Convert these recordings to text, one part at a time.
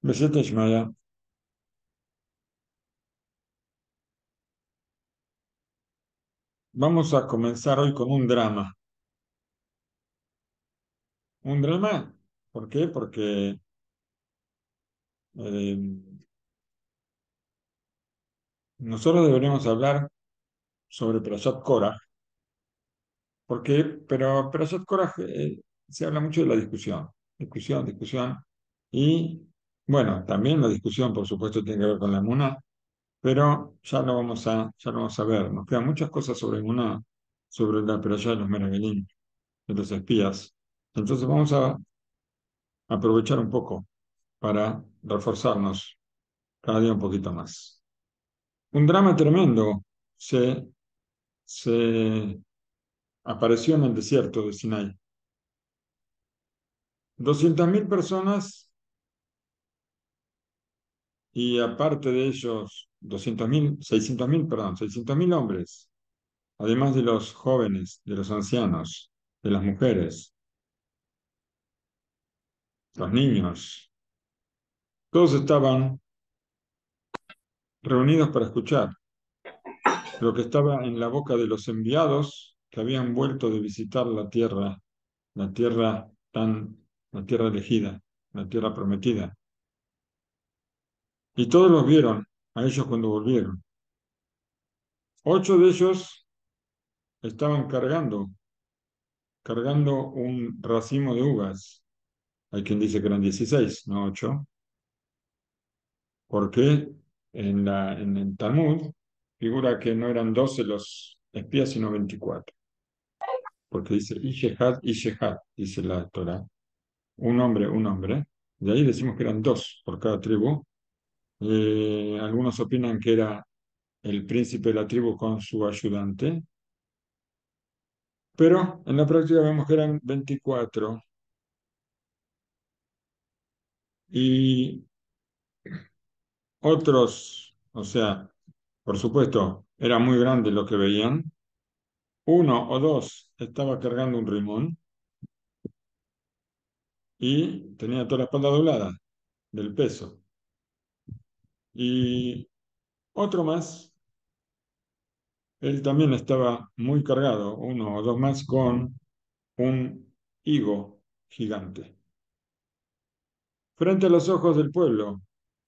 Besete Ishmael. Vamos a comenzar hoy con un drama. ¿Un drama? ¿Por qué? Porque eh, nosotros deberíamos hablar sobre Perashat Korah. ¿Por qué? Pero Perashat Korah se habla mucho de la discusión. Discusión, discusión. Y bueno, también la discusión, por supuesto, tiene que ver con la Emuná, pero ya lo vamos a ver. Nos quedan muchas cosas sobre Emuná, sobre la Perashá de los Meragelim, de los espías. Entonces vamos a aprovechar un poco para reforzarnos cada día un poquito más. Un drama tremendo se, se apareció en el desierto de Sinai. 200.000 personas y aparte de ellos, 200.000, 600.000, perdón, 600.000 hombres, además de los jóvenes, de los ancianos, de las mujeres, los niños, todos estaban reunidos para escuchar lo que estaba en la boca de los enviados que habían vuelto de visitar la tierra la tierra elegida, la tierra prometida. Y todos los vieron a ellos cuando volvieron. 8 de ellos estaban cargando un racimo de uvas. Hay quien dice que eran 16, no 8, porque en el Talmud figura que no eran 12 los espías, sino 24, porque dice y Shehad, dice la Torah, un hombre. De ahí decimos que eran dos por cada tribu. Algunos opinan que era el príncipe de la tribu con su ayudante, pero en la práctica vemos que eran 24 y otros, o sea, por supuesto, era muy grande lo que veían. Uno o dos estaba cargando un rimón y tenía toda la espalda doblada del peso. Y otro más, él también estaba muy cargado, uno o dos más, con un higo gigante. Frente a los ojos del pueblo,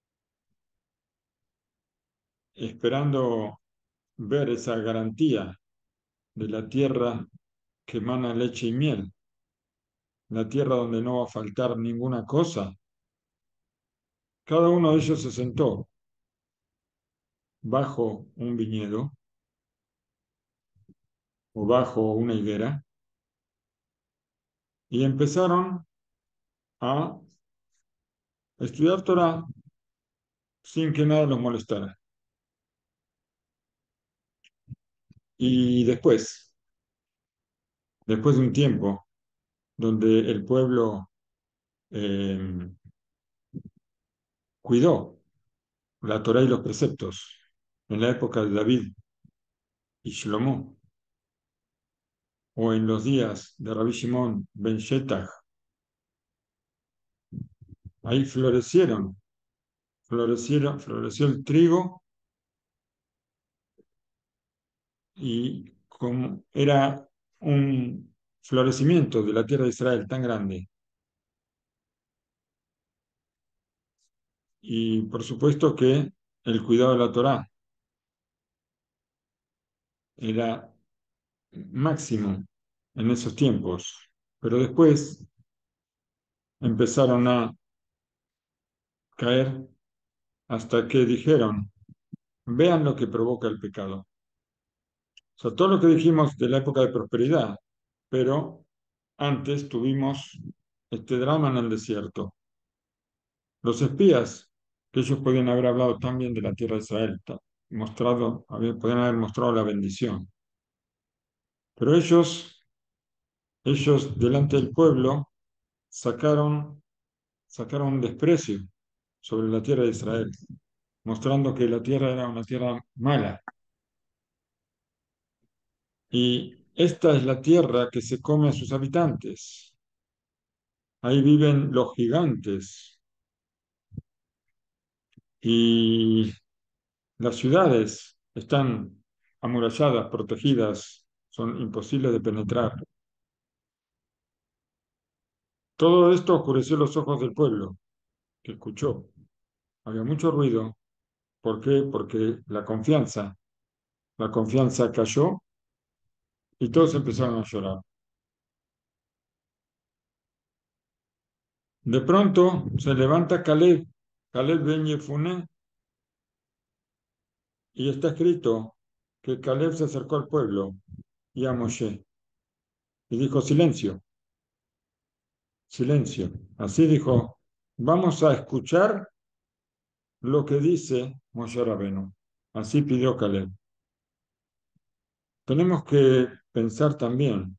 esperando ver esa garantía de la tierra que emana leche y miel, la tierra donde no va a faltar ninguna cosa, cada uno de ellos se sentó bajo un viñedo o bajo una higuera y empezaron a estudiar Torah sin que nada los molestara. Y después de un tiempo donde el pueblo eh, cuidó la Torah y los preceptos en la época de David y Shlomo, o en los días de Rabbi Shimon ben Shetach, ahí floreció el trigo y como era un florecimiento de la tierra de Israel tan grande. Y por supuesto que el cuidado de la Torá era máximo en esos tiempos, pero después empezaron a caer hasta que dijeron, vean lo que provoca el pecado. O sea, todo lo que dijimos de la época de prosperidad, pero antes tuvimos este drama en el desierto. Los espías, que ellos podían haber hablado también de la tierra de Israel, podían haber mostrado la bendición, pero ellos delante del pueblo sacaron, sacaron un desprecio sobre la tierra de Israel, mostrando que la tierra era una tierra mala. Y esta es la tierra que se come a sus habitantes. Ahí viven los gigantes, y las ciudades están amuralladas, protegidas, son imposibles de penetrar. Todo esto oscureció los ojos del pueblo, que escuchó. Había mucho ruido. ¿Por qué? Porque la confianza cayó y todos empezaron a llorar. De pronto se levanta Caleb, Caleb ben Yefuné, y está escrito que Caleb se acercó al pueblo y a Moshe y dijo, silencio, silencio. Así dijo, vamos a escuchar lo que dice Moshe Rabenu. Así pidió Caleb. Tenemos que pensar también,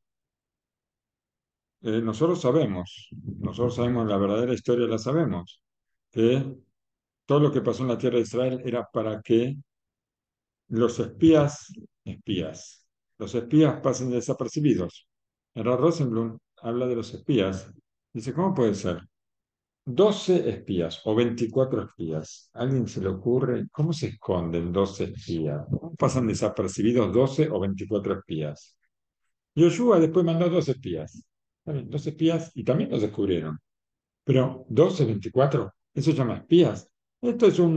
nosotros sabemos la verdadera historia, la sabemos, que todo lo que pasó en la tierra de Israel era para que los los espías pasen desapercibidos. Ahora Rosenblum habla de los espías. Dice, ¿cómo puede ser? 12 espías o 24 espías. ¿A alguien se le ocurre cómo se esconden 12 espías? ¿Cómo pasan desapercibidos 12 o 24 espías? Yoshua después mandó 2 espías. Está bien, 2 espías y también los descubrieron. Pero 12, 24, eso se llama espías. Esto es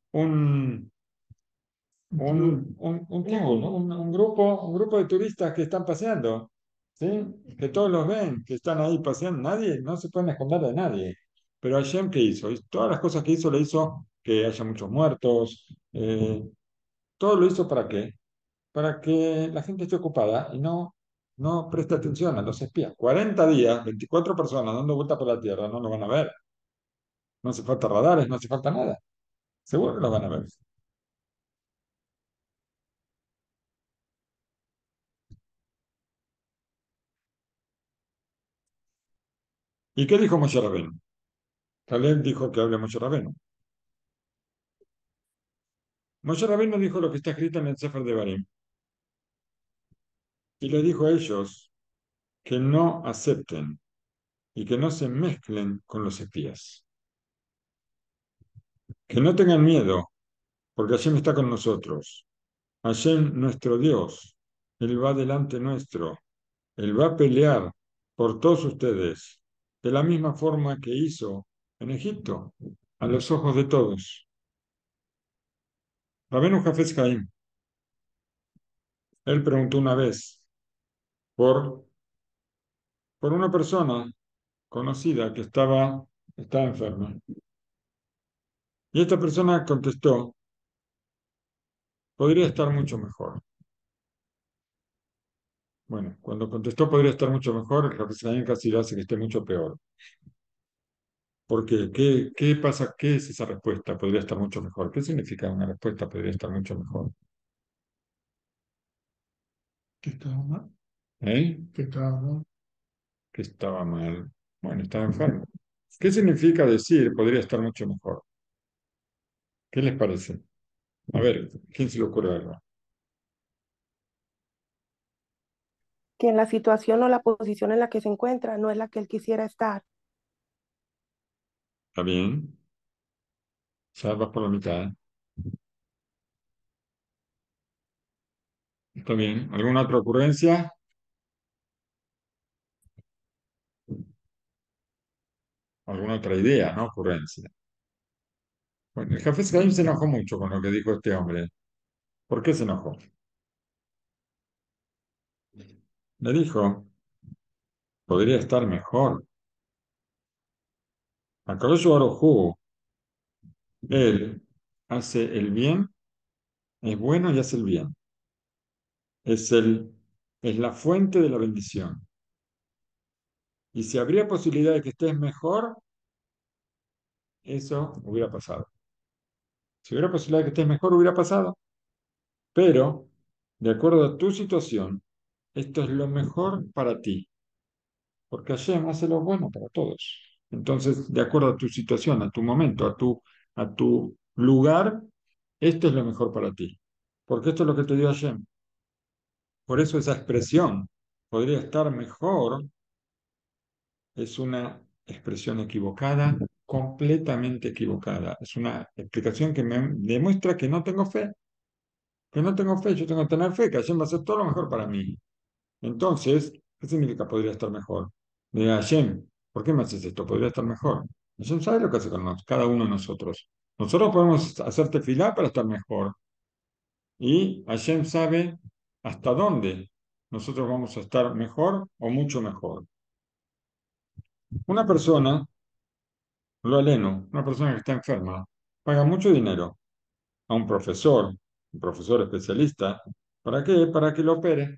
un grupo de turistas que están paseando, ¿sí? Que todos los ven, que están ahí paseando. Nadie, no se pueden esconder de nadie. Pero Hashem, ¿qué hizo? Todas las cosas que hizo, le hizo que haya muchos muertos. Todo lo hizo ¿para qué? Para que la gente esté ocupada y no preste atención a los espías. 40 días, 24 personas dando vueltas por la tierra, no lo van a ver. No hace falta radares, no hace falta nada. Seguro que lo van a ver. ¿Y qué dijo Moshe Rabbeinu? Caleb dijo que hable Moshe Rabbeinu. Moshe Rabbeinu dijo lo que está escrito en el Sefer de Barim y les dijo a ellos que no acepten y que no se mezclen con los espías, que no tengan miedo, porque Hashem está con nosotros. Hashem, nuestro Dios, Él va delante nuestro, Él va a pelear por todos ustedes, de la misma forma que hizo en Egipto, a los ojos de todos. Rabbeinu Hafez Haim, él preguntó una vez por, por una persona conocida que estaba enferma. Y esta persona contestó, podría estar mucho mejor. Bueno, cuando contestó podría estar mucho mejor, el Hafez casi lo hace que esté mucho peor. ¿Por qué? ¿Qué pasa? ¿Qué es esa respuesta? Podría estar mucho mejor. ¿Qué significa una respuesta? Podría estar mucho mejor. Que estaba mal, ¿Eh? que estaba mal. Que estaba mal. Bueno, estaba enfermo. ¿Qué significa decir podría estar mucho mejor? ¿Qué les parece? A ver, ¿quién se le ocurre algo? Que en la situación o la posición en la que se encuentra no es la que él quisiera estar. ¿Está bien? Ya vas por la mitad. ¿Está bien? ¿Alguna otra ocurrencia? ¿Alguna otra idea, no ocurrencia? Bueno, el Hafez Haim se enojó mucho con lo que dijo este hombre. ¿Por qué se enojó? Le dijo, podría estar mejor. Akadosh Baruj Hu, él hace el bien, es bueno y hace el bien. Es es la fuente de la bendición. Y si habría posibilidad de que estés mejor, eso hubiera pasado. Si hubiera posibilidad de que estés mejor, hubiera pasado. Pero, de acuerdo a tu situación, esto es lo mejor para ti. Porque Hashem hace lo bueno para todos. Entonces, de acuerdo a tu situación, a tu momento, a tu lugar, esto es lo mejor para ti. Porque esto es lo que te dio Hashem. Por eso esa expresión podría estar mejor es una expresión equivocada completamente equivocada. Es una explicación que me demuestra que no tengo fe, que no tengo fe, yo tengo que tener fe, que Hashem va a hacer todo lo mejor para mí. Entonces, ¿qué significa podría estar mejor? Me diga, Hashem, ¿por qué me haces esto? Podría estar mejor. Hashem sabe lo que hace con cada uno de nosotros. Nosotros podemos hacer tefilá para estar mejor. Y Hashem sabe hasta dónde nosotros vamos a estar mejor o mucho mejor. Una persona, lo aleno, una persona que está enferma, paga mucho dinero a un profesor especialista. ¿Para qué? Para que lo opere.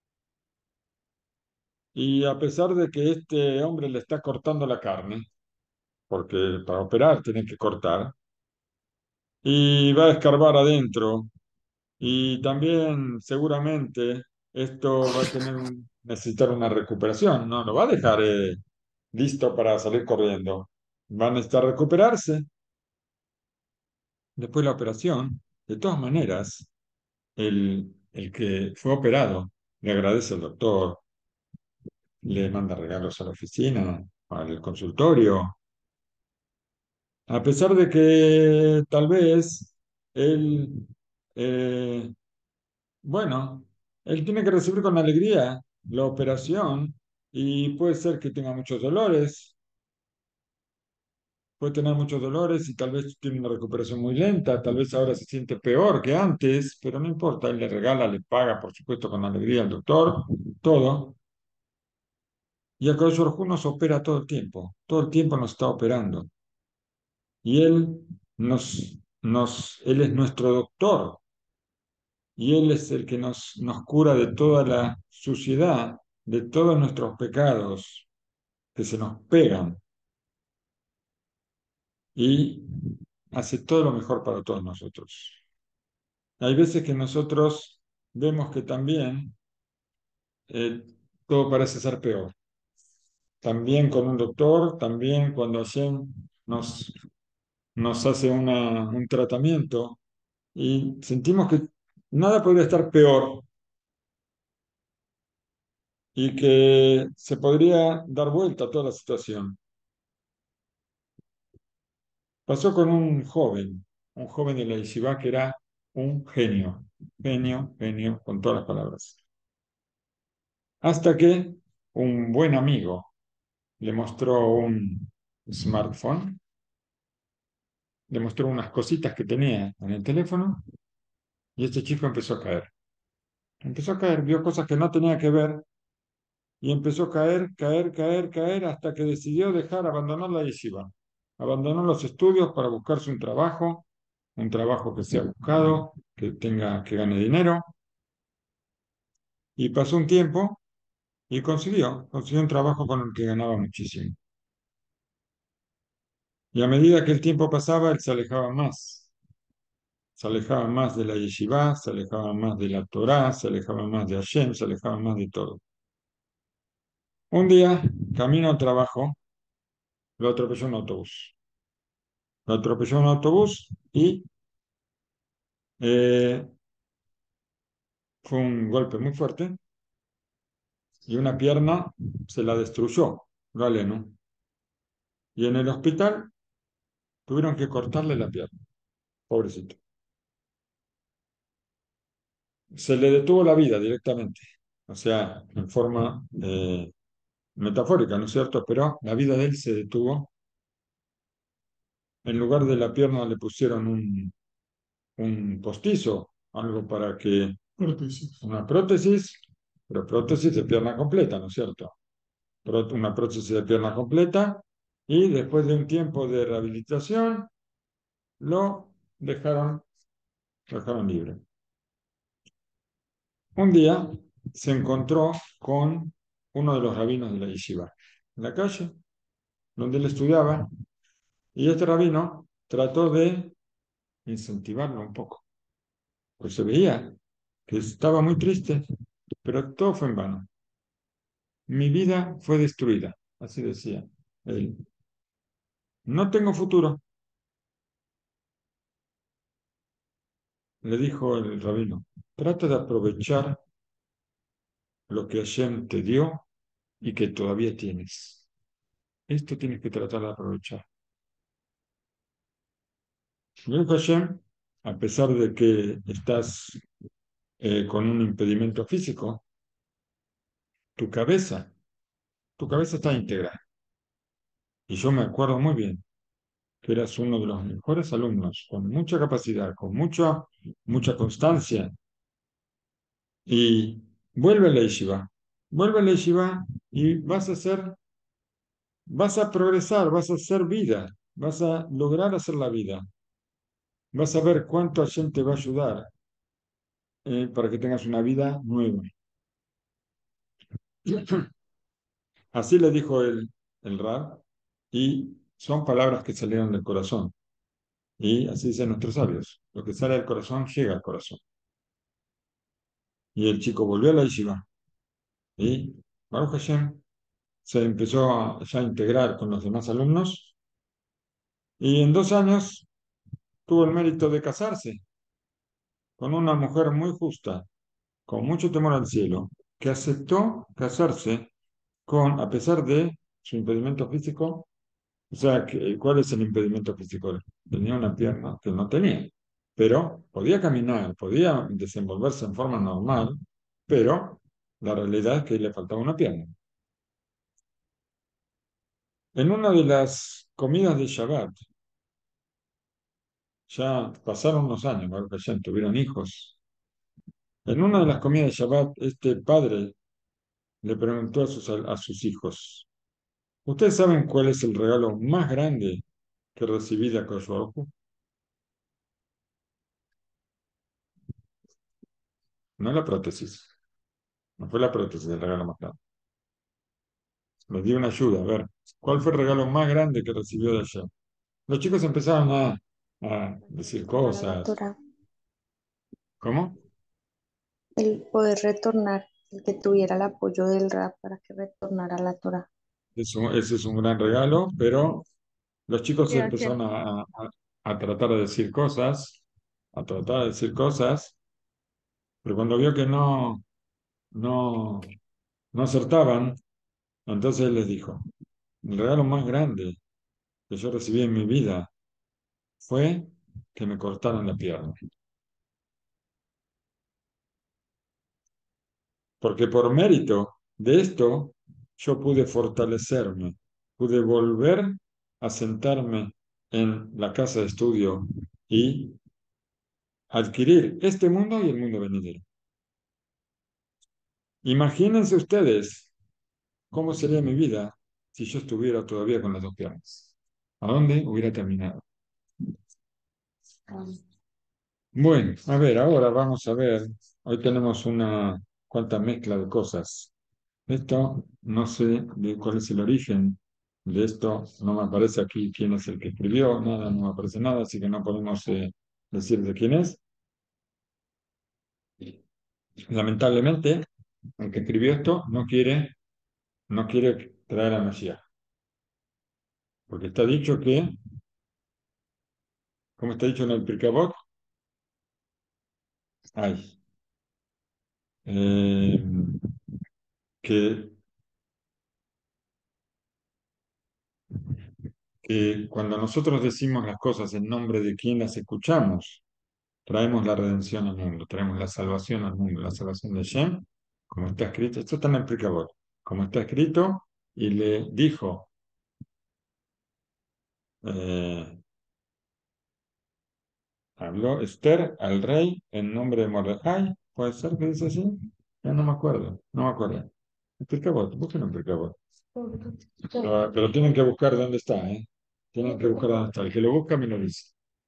Y a pesar de que este hombre le está cortando la carne, porque para operar tiene que cortar, y va a escarbar adentro, y también seguramente esto va a necesitar una recuperación, no lo va a dejar listo para salir corriendo. Va a necesitar recuperarse. Después de la operación, de todas maneras, el que fue operado le agradece al doctor, le manda regalos a la oficina, al consultorio, a pesar de que tal vez él, eh, bueno, él tiene que recibir con alegría la operación y puede ser que tenga muchos dolores, puede tener muchos dolores y tal vez tiene una recuperación muy lenta, tal vez ahora se siente peor que antes, pero no importa, él le regala, le paga, por supuesto, con alegría al doctor, todo. Y el Kodesh Baruj Hu nos opera todo el tiempo nos está operando. Y él es nuestro doctor, y Él es el que nos cura de toda la suciedad, de todos nuestros pecados que se nos pegan, y hace todo lo mejor para todos nosotros. Hay veces que nosotros vemos que también eh, todo parece ser peor. También con un doctor, también cuando Hashem nos hace un tratamiento y sentimos que nada podría estar peor y que se podría dar vuelta a toda la situación. Pasó con un joven de la yeshiva que era un genio, genio, genio, con todas las palabras. Hasta que un buen amigo le mostró un smartphone, le mostró unas cositas que tenía en el teléfono y este chico empezó a caer. Empezó a caer, vio cosas que no tenía que ver y empezó a caer, caer, caer, caer hasta que decidió abandonar la yeshiva. Abandonó los estudios para buscarse un trabajo que sea buscado, que gane dinero. Y pasó un tiempo y consiguió un trabajo con el que ganaba muchísimo. Y a medida que el tiempo pasaba, él se alejaba más de la yeshiva, se alejaba más de la Torá, se alejaba más de Hashem, se alejaba más de todo. Un día, camino al trabajo, lo atropelló un autobús. Lo atropelló un autobús y eh, fue un golpe muy fuerte y una pierna se la destruyó, galeno. Y en el hospital tuvieron que cortarle la pierna, pobrecito. Se le detuvo la vida directamente, o sea, en forma metafórica, ¿no es cierto? Pero la vida de él se detuvo. En lugar de la pierna le pusieron un postizo, algo para que, Prótesis. una prótesis, pero prótesis de pierna completa, ¿no es cierto? Una prótesis de pierna completa, y después de un tiempo de rehabilitación lo dejaron, lo dejaron libre. Un día se encontró con uno de los rabinos de la yeshiva en la calle, donde él estudiaba, y este rabino trató de incentivarlo un poco, pues se veía que estaba muy triste, pero todo fue en vano. Mi vida fue destruida, así decía él. No tengo futuro, le dijo el rabino. Trata de aprovechar lo que Hashem te dio y que todavía tienes. Esto tienes que tratar de aprovechar. Baruch Hashem, a pesar de que estás con un impedimento físico, tu cabeza, tu cabeza está íntegra. Y yo me acuerdo muy bien que eras uno de los mejores alumnos, con mucha capacidad, con mucha constancia. Y vuelve a la yeshiva y vas a progresar, vas a hacer vida, vas a lograr hacer la vida. Vas a ver cuánto Hashem te va a ayudar para que tengas una vida nueva. Así le dijo el Rab, y son palabras que salieron del corazón. Y así dicen nuestros sabios, lo que sale del corazón llega al corazón. Y el chico volvió a la yeshiva y Baruch Hashem se empezó ya a integrar con los demás alumnos y en 2 años tuvo el mérito de casarse con una mujer muy justa, con mucho temor al cielo, que aceptó casarse a pesar de su impedimento físico. O sea, ¿cuál es el impedimento físico? Tenía una pierna que no tenía, pero podía caminar, podía desenvolverse en forma normal, pero la realidad es que le faltaba una pierna. En una de las comidas de Shabbat, ya pasaron unos años, Baruch Hashem, tuvieron hijos. En una de las comidas de Shabbat, este padre le preguntó a sus hijos: ¿ustedes saben cuál es el regalo más grande que recibí de Akadosh Baruj Hu? No la prótesis, no fue la prótesis el regalo más grande. Les di una ayuda, a ver, ¿cuál fue el regalo más grande que recibió de allá? Los chicos empezaron a decir Retornar a la cosas. Torah, ¿Cómo? el poder retornar, el que tuviera el apoyo del rap para que retornara a la Torah. Ese es un gran regalo, pero los chicos Gracias. empezaron a tratar de decir cosas, a tratar de decir cosas, pero cuando vio que no, no acertaban, entonces él les dijo: el regalo más grande que yo recibí en mi vida fue que me cortaron la pierna. Porque por mérito de esto yo pude fortalecerme, pude volver a sentarme en la casa de estudio y adquirir este mundo y el mundo venidero. Imagínense ustedes cómo sería mi vida si yo estuviera todavía con las dos piernas. ¿A dónde hubiera terminado? Bueno, a ver, ahora vamos a ver. Hoy tenemos una cuanta mezcla de cosas. Esto no sé de cuál es el origen de esto, no me aparece aquí quién es el que escribió, nada, no me aparece nada, así que no podemos decir de quién es. Lamentablemente, el que escribió esto no quiere traer a Mesías, porque está dicho que, como está dicho en el Pirkei Avot, ay, eh, que, que cuando nosotros decimos las cosas en nombre de quien las escuchamos, traemos la redención al mundo, traemos la salvación al mundo, la salvación de Shem, como está escrito. Esto está en el Pirkei Avot, como está escrito, y le dijo, eh, habló Esther al rey en nombre de Mordecai. ¿Puede ser que dice así? Ya no me acuerdo, no me acuerdo. El Pirkei Avot, busquen el Pirkei Avot. Pero tienen que buscar dónde está, ¿eh? Tienen que buscar dónde está. El que lo busca me lo dice.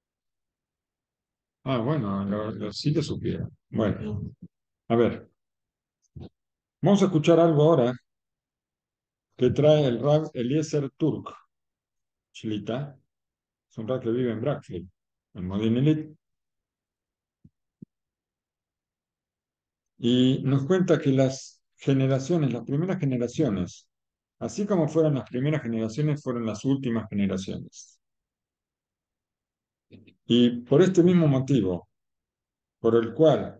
Ah, bueno, sí lo supiera. Bueno, a ver, vamos a escuchar algo ahora que trae el Rab Eliezer Turk, Shlita. Es un Rab que vive en Brackfield, en Modinelit, y nos cuenta que las primeras generaciones, así como fueron las primeras generaciones, fueron las últimas generaciones. Y por este mismo motivo, por el cual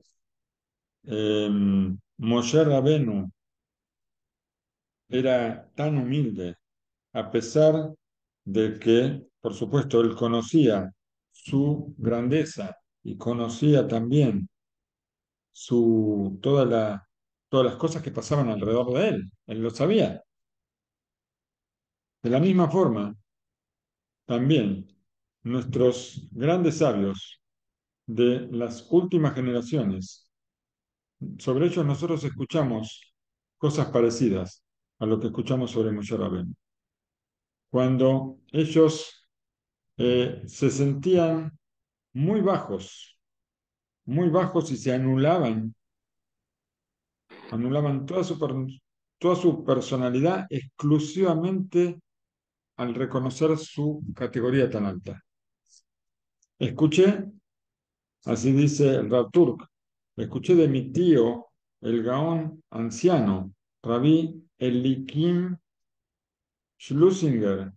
Moshe Rabenu era tan humilde, a pesar de que, por supuesto, él conocía su grandeza y conocía también todas las cosas que pasaban alrededor de él. Él lo sabía. De la misma forma, también nuestros grandes sabios de las últimas generaciones, sobre ellos nosotros escuchamos cosas parecidas a lo que escuchamos sobre Moshe Rabbeinu. Cuando ellos se sentían muy muy bajos y se anulaban toda su personalidad exclusivamente al reconocer su categoría tan alta. Escuché, así dice el Rav Turk, escuché de mi tío, el Gaón anciano, Rabí Elikim Schlusinger,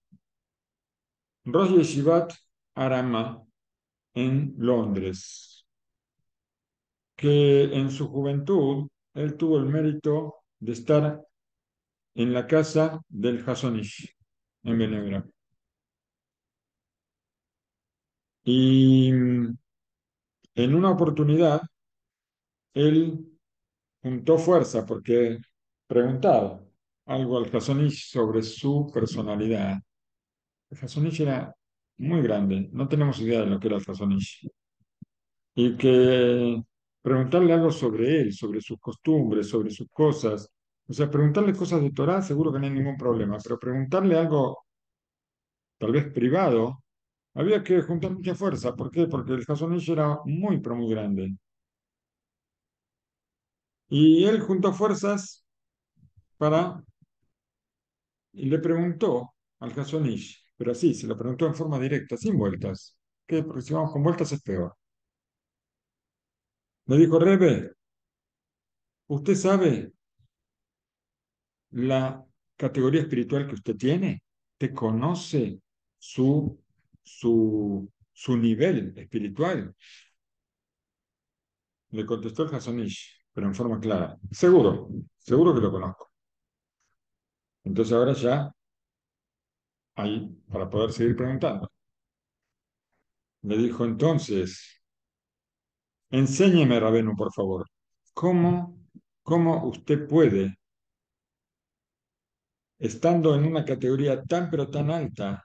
Rosh Yeshivat Arama, en Londres, que en su juventud él tuvo el mérito de estar en la casa del Hasonish, en Benebra. Y en una oportunidad, él juntó fuerza porque preguntar algo al Hasonish sobre su personalidad. El Hasonish era muy grande, no tenemos idea de lo que era el Hasonish. Y que preguntarle algo sobre él, sobre sus costumbres, sobre sus cosas. O sea, preguntarle cosas de Torah seguro que no hay ningún problema, pero preguntarle algo tal vez privado, había que juntar mucha fuerza. ¿Por qué? Porque el Hasonish era muy, pero muy grande. Y él juntó fuerzas para, y le preguntó al Hasonish, pero así, se lo preguntó en forma directa, sin vueltas. ¿Qué? Porque si vamos con vueltas es peor. Le dijo, Rebe, ¿usted sabe la categoría espiritual que usted tiene? ¿Te conoce su nivel espiritual? Le contestó el Hasonish, pero en forma clara. Seguro que lo conozco. Entonces ahora ya hay para poder seguir preguntando. Le dijo entonces, enséñeme, Rabenu, por favor, ¿cómo, cómo usted puede, estando en una categoría tan pero tan alta,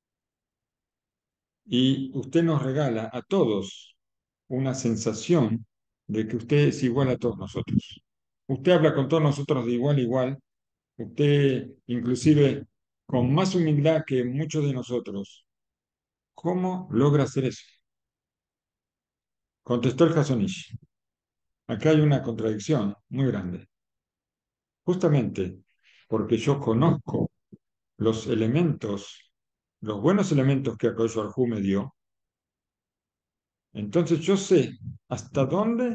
y usted nos regala a todos una sensación de que usted es igual a todos nosotros? Usted habla con todos nosotros de igual a igual, usted inclusive con más humildad que muchos de nosotros. ¿Cómo logra hacer eso? Contestó el Hasonish. Acá hay una contradicción muy grande. Justamente porque yo conozco los elementos, los buenos elementos que Akadosh Barj Hu me dio, entonces yo sé hasta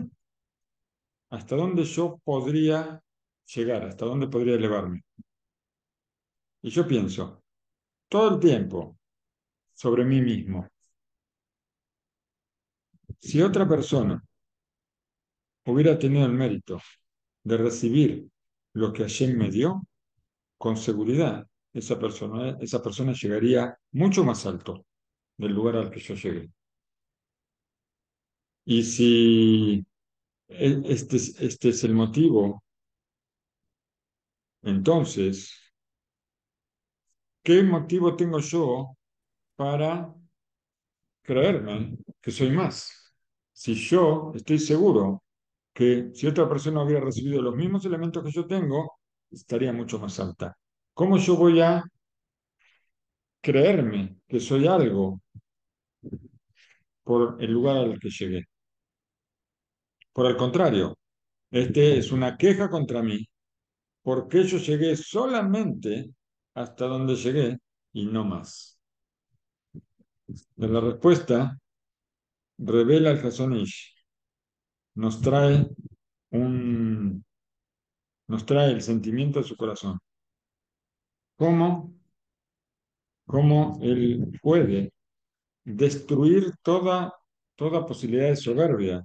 dónde yo podría llegar, hasta dónde podría elevarme. Y yo pienso todo el tiempo sobre mí mismo. Si otra persona hubiera tenido el mérito de recibir lo que Hashem me dio, con seguridad esa persona llegaría mucho más alto del lugar al que yo llegué. Y si este es el motivo, entonces, ¿qué motivo tengo yo para creerme que soy más? Si yo estoy seguro que si otra persona hubiera recibido los mismos elementos que yo tengo, estaría mucho más alta. ¿Cómo yo voy a creerme que soy algo por el lugar al que llegué? Por el contrario, este es una queja contra mí, porque yo llegué solamente hasta donde llegué y no más. De la respuesta revela el Hasonish, nos trae un, nos trae el sentimiento de su corazón. ¿Cómo, cómo él puede destruir toda posibilidad de soberbia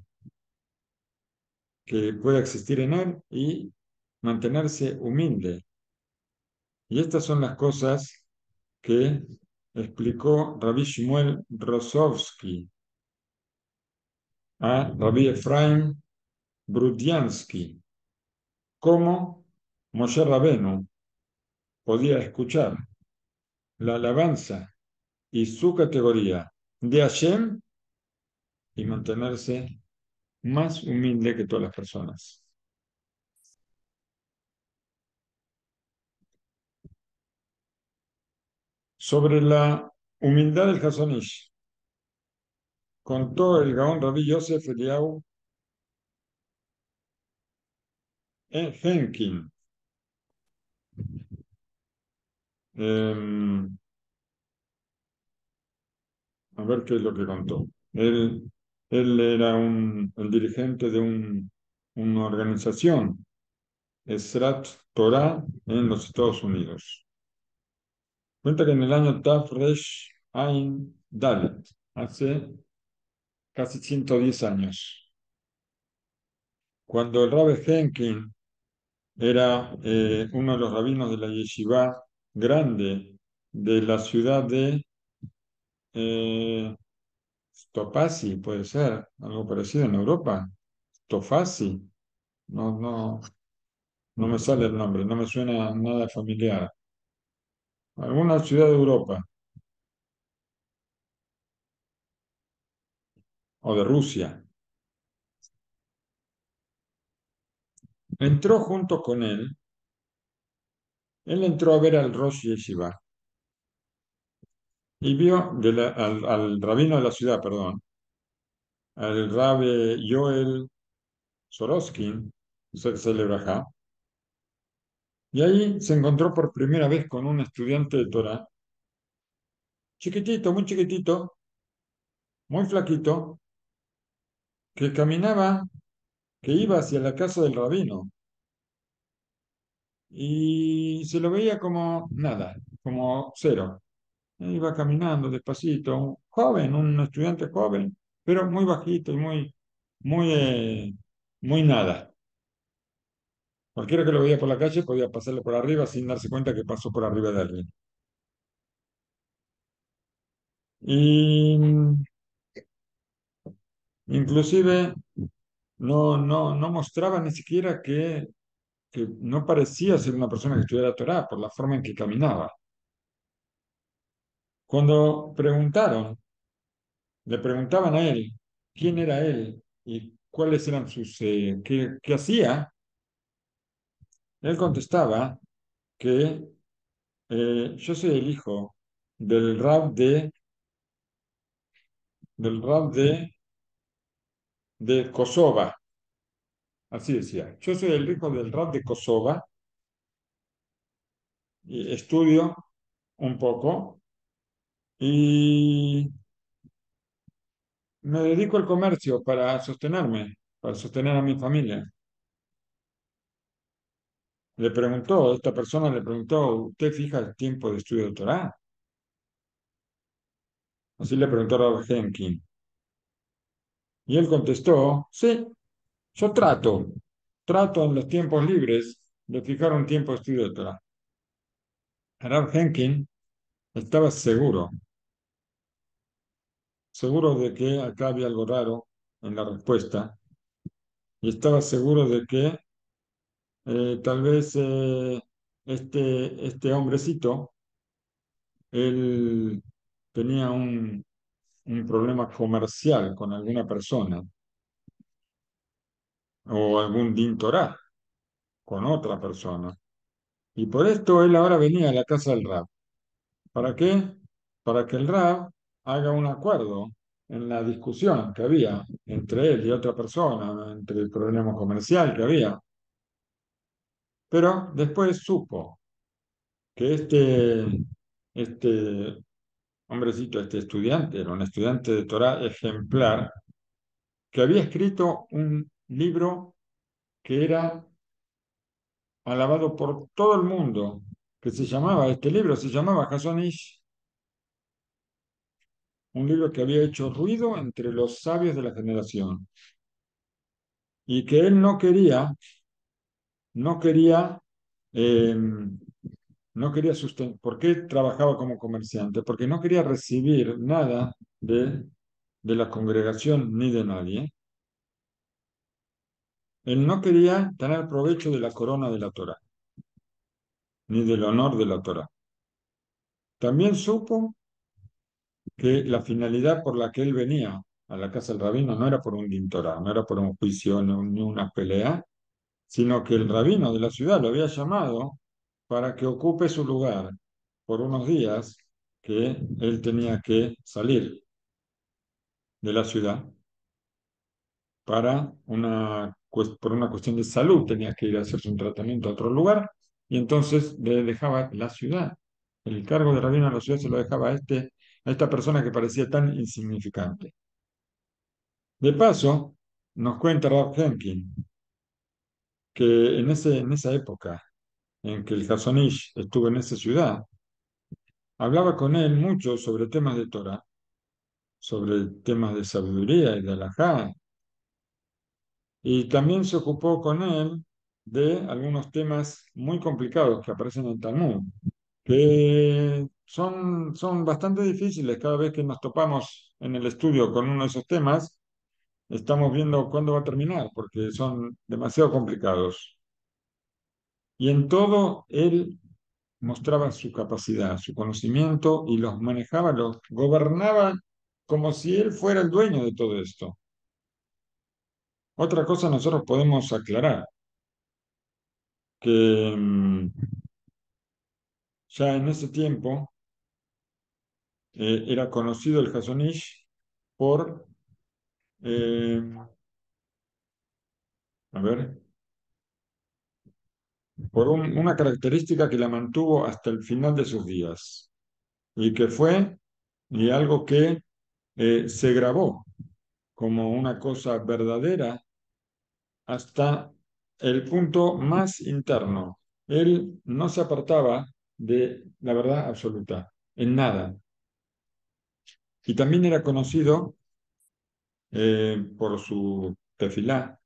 que pueda existir en él y mantenerse humilde? Y estas son las cosas que explicó Rabbi Shmuel Rosovsky a Rabbi Efraim Brudiansky cómo Moshe Rabenu podía escuchar la alabanza y su categoría de Hashem y mantenerse más humilde que todas las personas. Sobre la humildad del Hazon Ish, contó el Gaón Rabbi Yosef Eliyahu Henkin. A ver qué es lo que contó. Él era el dirigente de una organización, Esrat Torah, en los Estados Unidos. Cuenta que en el año Taf Resh Ain Dalet, hace casi 110 años, cuando el Rabbi Henkin era uno de los rabinos de la yeshiva grande de la ciudad de eh, Topasi, puede ser, algo parecido en Europa. Tofasi, no me sale el nombre, no me suena nada familiar. Alguna ciudad de Europa o de Rusia. Entró junto con él entró a ver al Rosh Yeshiva y vio al rabino de la ciudad, perdón, al Rabbi Joel Soroskin, Brajá, y ahí se encontró por primera vez con un estudiante de Torah, chiquitito, muy chiquitito, muy flaquito, que caminaba, que iba hacia la casa del rabino y se lo veía como nada, como cero. Iba caminando despacito, un joven, un estudiante joven, pero muy bajito y muy, muy nada. Cualquiera que lo veía por la calle podía pasarle por arriba sin darse cuenta que pasó por arriba de alguien. Y inclusive no mostraba ni siquiera que no parecía ser una persona que estudiara Torah por la forma en que caminaba. Cuando le preguntaban a él quién era él y cuáles eran qué hacía, él contestaba que yo soy el hijo del rab de Kosova, así decía. Yo soy el hijo del rab de Kosova y estudio un poco y me dedico al comercio para sostenerme, para sostener a mi familia. Esta persona le preguntó, ¿usted fija el tiempo de estudio de Torah? Así le preguntó a Rabbi Henkin. Y él contestó, sí, yo trato en los tiempos libres de fijar un tiempo de estudio de Torah. Rabbi Henkin estaba seguro de que acá había algo raro en la respuesta, y estaba seguro de que tal vez este hombrecito, él tenía un problema comercial con alguna persona o algún din Torah con otra persona. Y por esto él ahora venía a la casa del Rab. ¿Para qué? Para que el Rab haga un acuerdo en la discusión que había entre él y otra persona, entre el problema comercial que había. Pero después supo que este hombrecito, este estudiante, era un estudiante de Torah ejemplar, que había escrito un libro que era alabado por todo el mundo, este libro se llamaba Hazon Ish, un libro que había hecho ruido entre los sabios de la generación, y que él no quería eh, no quería sustentar. ¿Por qué trabajaba como comerciante? Porque no quería recibir nada de la congregación ni de nadie. Él no quería tener provecho de la corona de la Torá, ni del honor de la Torá. También supo que la finalidad por la que él venía a la casa del rabino no era por un din Torá, no era por un juicio ni una pelea, sino que el rabino de la ciudad lo había llamado para que ocupe su lugar por unos días que él tenía que salir de la ciudad por una cuestión de salud, tenía que ir a hacerse un tratamiento a otro lugar, y entonces le dejaba la ciudad. El cargo de rabino de la ciudad se lo dejaba a esta persona que parecía tan insignificante. De paso, nos cuenta Rab Henkin que en esa época en que el Hazon Ish estuvo en esa ciudad, hablaba con él mucho sobre temas de Torah, sobre temas de sabiduría y de halajá, y también se ocupó con él de algunos temas muy complicados que aparecen en el Talmud, que son bastante difíciles. Cada vez que nos topamos en el estudio con uno de esos temas, estamos viendo cuándo va a terminar, porque son demasiado complicados. Y en todo él mostraba su capacidad, su conocimiento y los manejaba, los gobernaba como si él fuera el dueño de todo esto. Otra cosa nosotros podemos aclarar, que ya en ese tiempo era conocido el Hazon Ish por, eh, a ver, por una característica que la mantuvo hasta el final de sus días y que fue y algo que se grabó como una cosa verdadera hasta el punto más interno. Él no se apartaba de la verdad absoluta, en nada. Y también era conocido por su tefilá,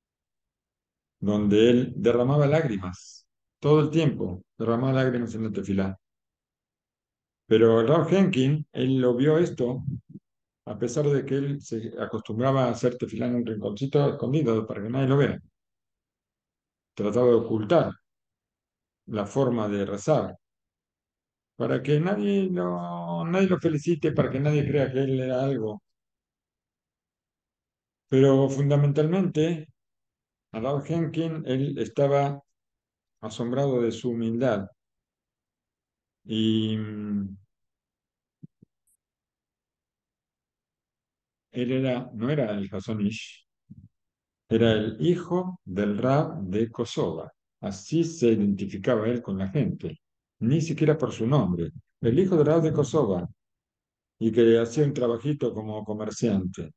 donde él derramaba lágrimas, todo el tiempo, derramaba lágrimas en la tefilá. Pero el Rav Henkin, él lo vio esto, a pesar de que él se acostumbraba a hacer tefilá en un rinconcito escondido para que nadie lo vea. Trataba de ocultar la forma de rezar, para que nadie lo felicite, para que nadie crea que él era algo. Pero fundamentalmente, a Ralph Henkin, él estaba asombrado de su humildad y no era el Hasón Ish, era el hijo del Rab de Kosova. Así se identificaba él con la gente, ni siquiera por su nombre. El hijo del Rab de Kosova, y que hacía un trabajito como comerciante.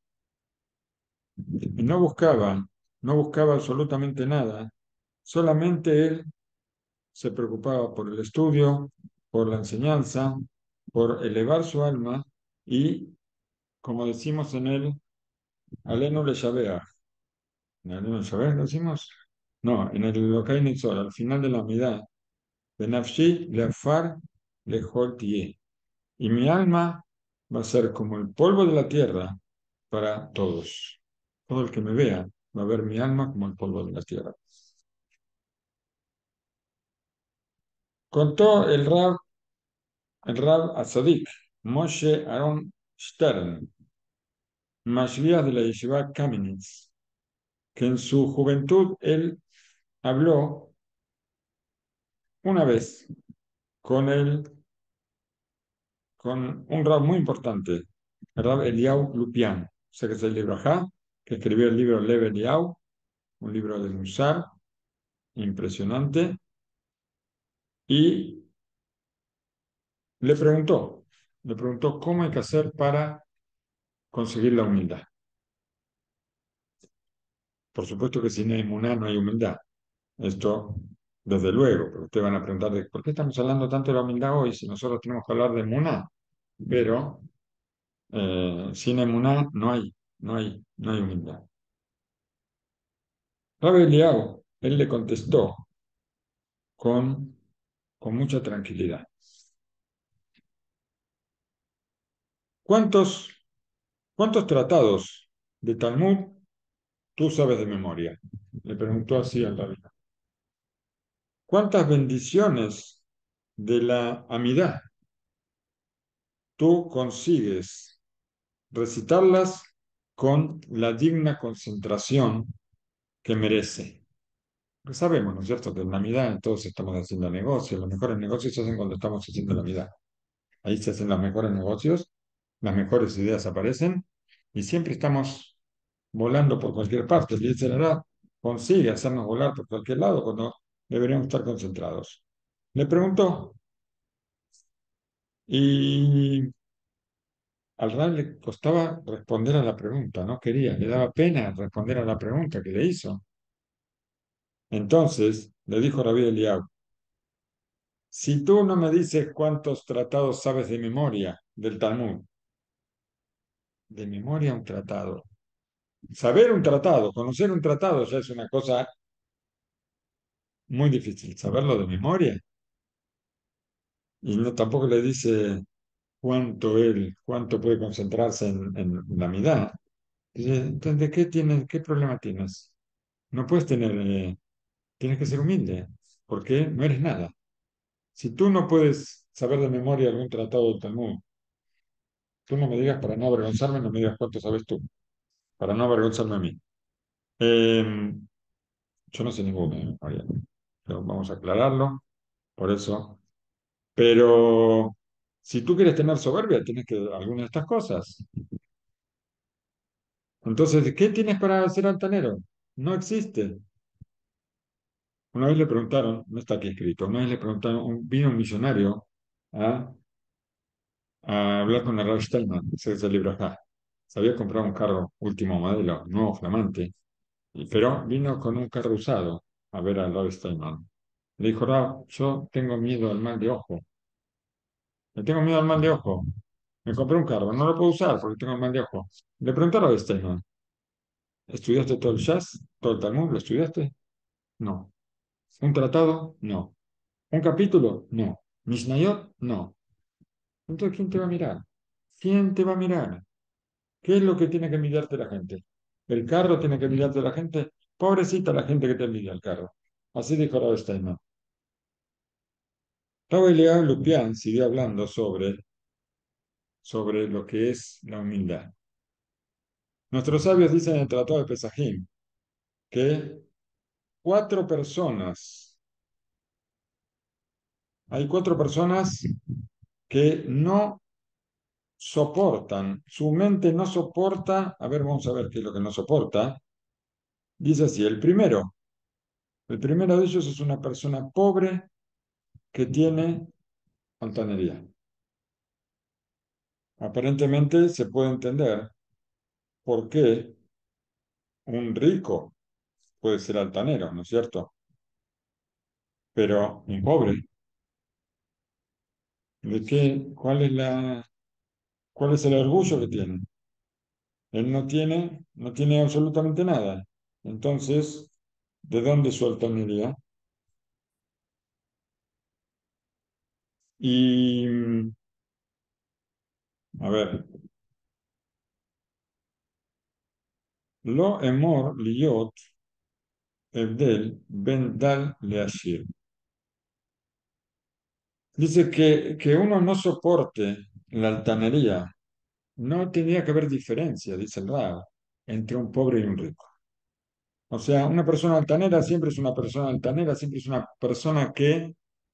Y no buscaba absolutamente nada, solamente él se preocupaba por el estudio, por la enseñanza, por elevar su alma y, como decimos en él, Alenu le Shabeach. ¿En Alenu le Shabeach lo decimos? No, en el Lokai Nitzor, al final de la Amidad, Benafshi Leafar Lehol Tie. Y mi alma va a ser como el polvo de la tierra para todos. Todo el que me vea va a ver mi alma como el polvo de la tierra. Contó el Rab Azadik, Moshe Aaron Stern, Mashliach de la Yeshiva Kamenitz, que en su juventud él habló una vez con con un Rab muy importante, el Rab Eliyahu Lupian, o sea que es el libro Ajá, que escribió el libro Lev Eliyahu, un libro de Musar impresionante, y le preguntó cómo hay que hacer para conseguir la humildad. Por supuesto que sin emuná no hay humildad. Esto, desde luego, pero ustedes van a preguntar de por qué estamos hablando tanto de la humildad hoy si nosotros tenemos que hablar de emuná. Pero sin emuná no hay humildad. Rabbi Eliyahu, él le contestó con con mucha tranquilidad. ¿Cuántos, cuántos tratados de Talmud tú sabes de memoria? Le preguntó así al rabino. ¿Cuántas bendiciones de la amidad tú consigues recitarlas con la digna concentración que merece? Pues sabemos, ¿no es cierto?, que en la amidad todos estamos haciendo negocios. Los mejores negocios se hacen cuando estamos haciendo la amidad. Ahí se hacen los mejores negocios, las mejores ideas aparecen y siempre estamos volando por cualquier parte. El Yetzirah consigue hacernos volar por cualquier lado cuando deberíamos estar concentrados. Le preguntó y al Rab le costaba responder a la pregunta, no quería, le daba pena responder a la pregunta que le hizo. Entonces le dijo Rabí Eliab, si tú no me dices cuántos tratados sabes de memoria del Talmud, de memoria un tratado, saber un tratado, conocer un tratado ya es una cosa muy difícil, saberlo de memoria. Y no, tampoco le dice cuánto puede concentrarse en la mitad. Dice, entonces, ¿qué problema tienes? No puedes tienes que ser humilde, porque no eres nada. Si tú no puedes saber de memoria algún tratado del Talmud, tú no me digas para no avergonzarme, no me digas cuánto sabes tú, para no avergonzarme a mí. Eh, yo no sé ninguno, María, pero vamos a aclararlo, por eso. Pero si tú quieres tener soberbia, tienes que alguna de estas cosas. Entonces, ¿qué tienes para ser altanero? No existe. Una vez le preguntaron, no está aquí escrito, una vez le preguntaron, vino un misionario a, a hablar con el Rav Steinman, ese es el libro acá. Se había comprado un carro último modelo, nuevo, flamante, pero vino con un carro usado a ver al Rav Steinman. Le dijo, Rav, yo tengo miedo al mal de ojo. Le tengo miedo al mal de ojo. Me compré un carro, no lo puedo usar porque tengo el mal de ojo. Le pregunté a Rav Steinman, ¿estudiaste todo el jazz? ¿Todo el Talmud? ¿Lo estudiaste? No. ¿Un tratado? No. ¿Un capítulo? No. ¿Mishnayot? No. Entonces, ¿quién te va a mirar? ¿Quién te va a mirar? ¿Qué es lo que tiene que mirarte la gente? ¿El carro tiene que mirarte la gente? Pobrecita la gente que te envidia el carro. Así dijo Rav Steinman. Rav Eliab Lupián siguió hablando sobre lo que es la humildad. Nuestros sabios dicen en el Tratado de Pesajim que cuatro personas, hay cuatro personas que no soportan, su mente no soporta, a ver, vamos a ver qué es lo que no soporta. Dice así, el primero de ellos es una persona pobre que tiene altanería. Aparentemente se puede entender por qué un rico puede ser altanero, ¿no es cierto? Pero un pobre, ¿cuál es el orgullo que tiene? Él no tiene absolutamente nada. Entonces, ¿de dónde su altanería? Y, a ver, lo emor liot Ebdel ben dal leashir. Dice que uno no soporte la altanería. No tenía que haber diferencia, dice el Rab, entre un pobre y un rico. O sea, una persona altanera siempre es una persona altanera, siempre es una persona que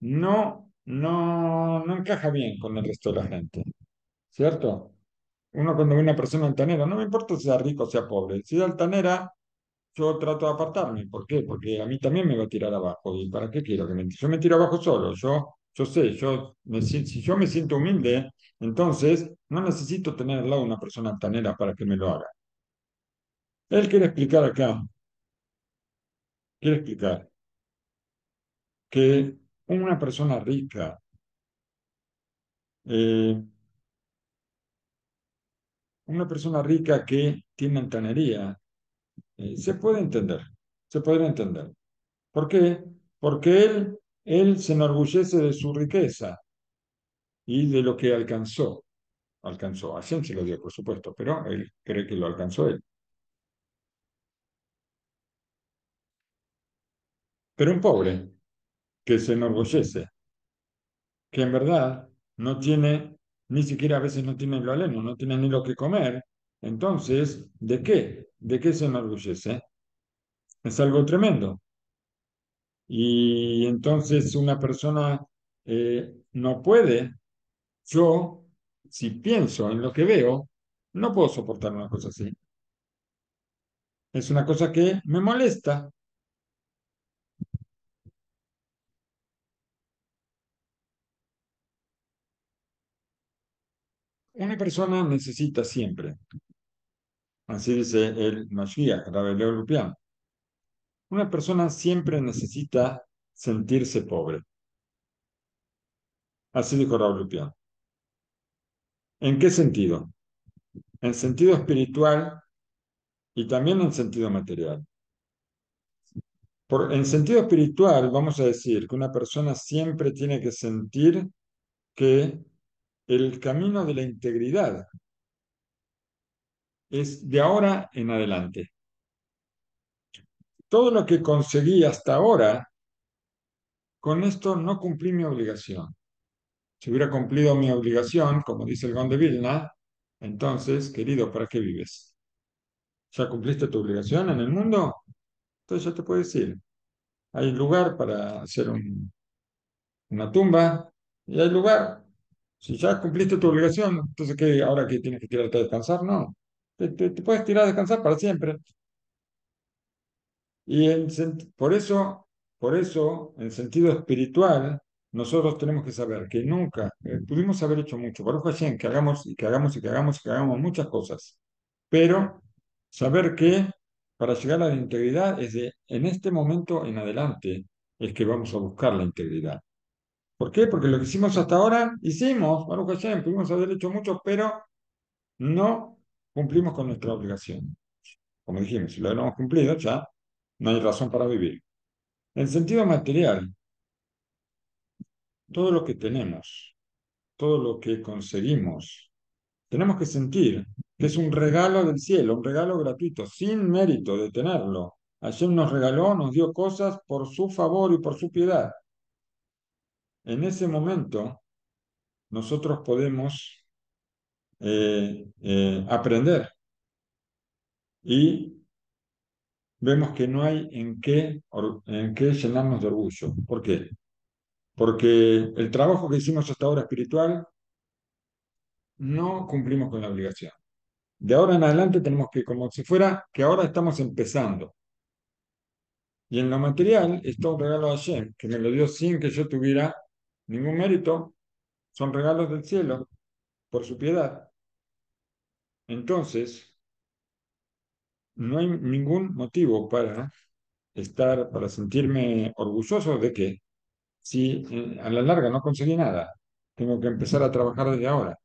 no encaja bien con el resto de la gente. ¿Cierto? Uno cuando ve una persona altanera, no me importa si sea rico o sea pobre, si es altanera, yo trato de apartarme. ¿Por qué? Porque a mí también me va a tirar abajo. ¿Y para qué quiero que me tire? Yo me tiro abajo solo. Yo sé, si yo me siento humilde, entonces no necesito tener al lado una persona altanera para que me lo haga. Él quiere explicar que una persona rica, eh, una persona rica que tiene altanería, se puede entender, se podría entender. ¿Por qué? Porque él Él se enorgullece de su riqueza y de lo que alcanzó. Alcanzó. Hashem se lo dio, por supuesto, pero él cree que lo alcanzó él. Pero un pobre que se enorgullece, que en verdad no tiene, ni siquiera a veces no tiene lo aleno, no tiene ni lo que comer, entonces, ¿de qué? ¿De qué se enorgullece? Es algo tremendo. Y entonces una persona no puede, yo, si pienso en lo que veo, no puedo soportar una cosa así. Es una cosa que me molesta. Una persona necesita siempre, así dice el Mashiach, Rabbi Lev Lupián, una persona siempre necesita sentirse pobre. Así dijo Rabbi Lupián. ¿En qué sentido? En sentido espiritual y también en sentido material. En sentido espiritual, vamos a decir que una persona siempre tiene que sentir que el camino de la integridad es de ahora en adelante. Todo lo que conseguí hasta ahora, con esto no cumplí mi obligación. Si hubiera cumplido mi obligación, como dice el Gaón de Vilna, entonces, querido, ¿para qué vives? ¿Ya cumpliste tu obligación en el mundo? Entonces ya te puedes ir. Hay lugar para hacer una tumba y hay lugar. Si ya cumpliste tu obligación, entonces ¿qué? ¿Ahora que tienes que tirarte a descansar? No. Te puedes tirar a descansar para siempre. Y por eso, en sentido espiritual, nosotros tenemos que saber que nunca pudimos haber hecho mucho. Baruch Hashem, que hagamos y que hagamos y que hagamos y que hagamos muchas cosas. Pero saber que para llegar a la integridad es en este momento en adelante es que vamos a buscar la integridad. ¿Por qué? Porque lo que hicimos hasta ahora, hicimos, Baruch Hashem, pudimos haber hecho mucho, pero no cumplimos con nuestra obligación. Como dijimos, si lo hemos cumplido, ya no hay razón para vivir. En sentido material, todo lo que tenemos, todo lo que conseguimos, tenemos que sentir que es un regalo del cielo, un regalo gratuito, sin mérito de tenerlo. Hashem nos regaló, nos dio cosas por su favor y por su piedad. En ese momento, nosotros podemos aprender y vemos que no hay en qué llenarnos de orgullo. ¿Por qué? Porque el trabajo que hicimos hasta ahora espiritual no cumplimos con la obligación. De ahora en adelante tenemos que, como si fuera que ahora estamos empezando. Y en lo material está un regalo de Hashem, que me lo dio sin que yo tuviera ningún mérito. Son regalos del cielo, por su piedad. Entonces, no hay ningún motivo para sentirme orgulloso de que si a la larga no conseguí nada, tengo que empezar a trabajar desde ahora.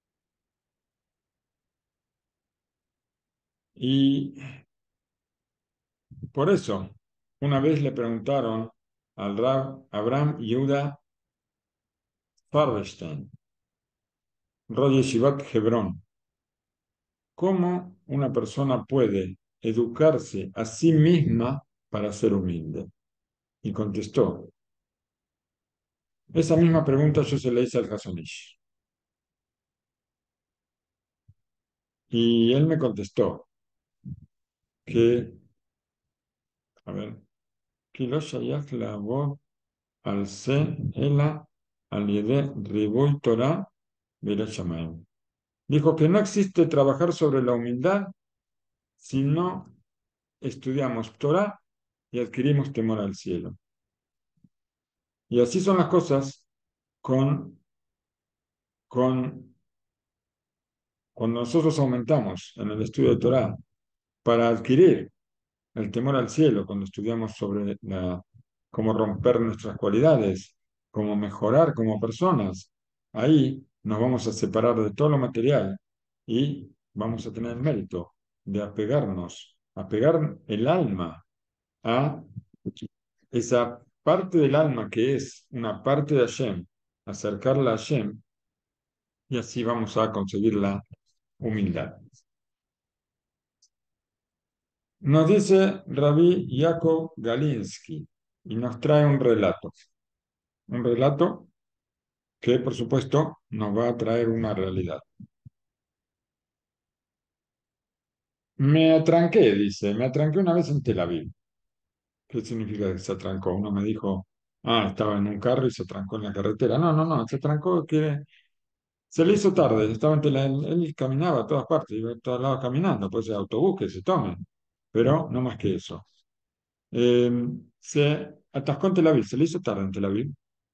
Y por eso, una vez le preguntaron al Rab Abraham Yehuda Farbenstein, Rosh Yeshivat Hebrón, ¿cómo una persona puede educarse a sí misma para ser humilde? Y contestó, esa misma pregunta yo se la hice al Hasonish. Y él me contestó que, a ver, que lo shayach la'avod al se ela al yedeh ribuy Torah v'yirat shamayim. Dijo que no existe trabajar sobre la humildad si no estudiamos Torah y adquirimos temor al cielo. Y así son las cosas con, con, cuando nosotros aumentamos en el estudio de Torah para adquirir el temor al cielo, cuando estudiamos sobre cómo romper nuestras cualidades, cómo mejorar como personas, ahí nos vamos a separar de todo lo material y vamos a tener el mérito de apegar el alma a esa parte del alma que es una parte de Hashem, acercarla a Hashem, y así vamos a conseguir la humildad. Nos dice Rabbi Yaakov Galinsky y nos trae un relato que por supuesto nos va a traer una realidad. Me atranqué, dice, me atranqué una vez en Tel Aviv. ¿Qué significa que se atrancó? Uno me dijo, estaba en un carro y se atrancó en la carretera. No, no, no, se atrancó que se le hizo tarde, estaba en él caminaba a todas partes, iba a todos lados caminando, pues el autobús que se tome, pero no más que eso. Eh, Se atascó en Tel Aviv, se le hizo tarde en Tel Aviv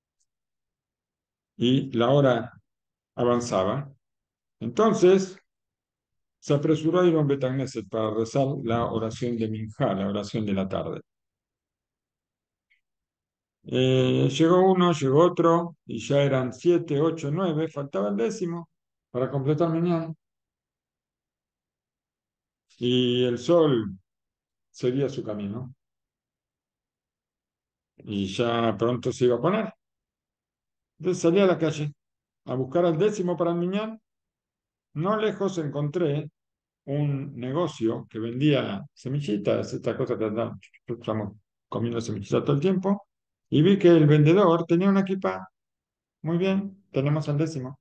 y la hora avanzaba. Entonces se apresuró a ir a un Betagneset para rezar la oración de Minjá, la oración de la tarde. Llegó uno, llegó otro, y ya eran 7, 8, 9, faltaba el 10º para completar mañana. Y el sol seguía su camino, y ya pronto se iba a poner. Entonces salí a la calle a buscar al 10º para el minyan. No lejos encontré un negocio que vendía semillitas, esta cosa que estamos comiendo semillitas todo el tiempo, y vi que el vendedor tenía una equipa. Muy bien, tenemos al 10º.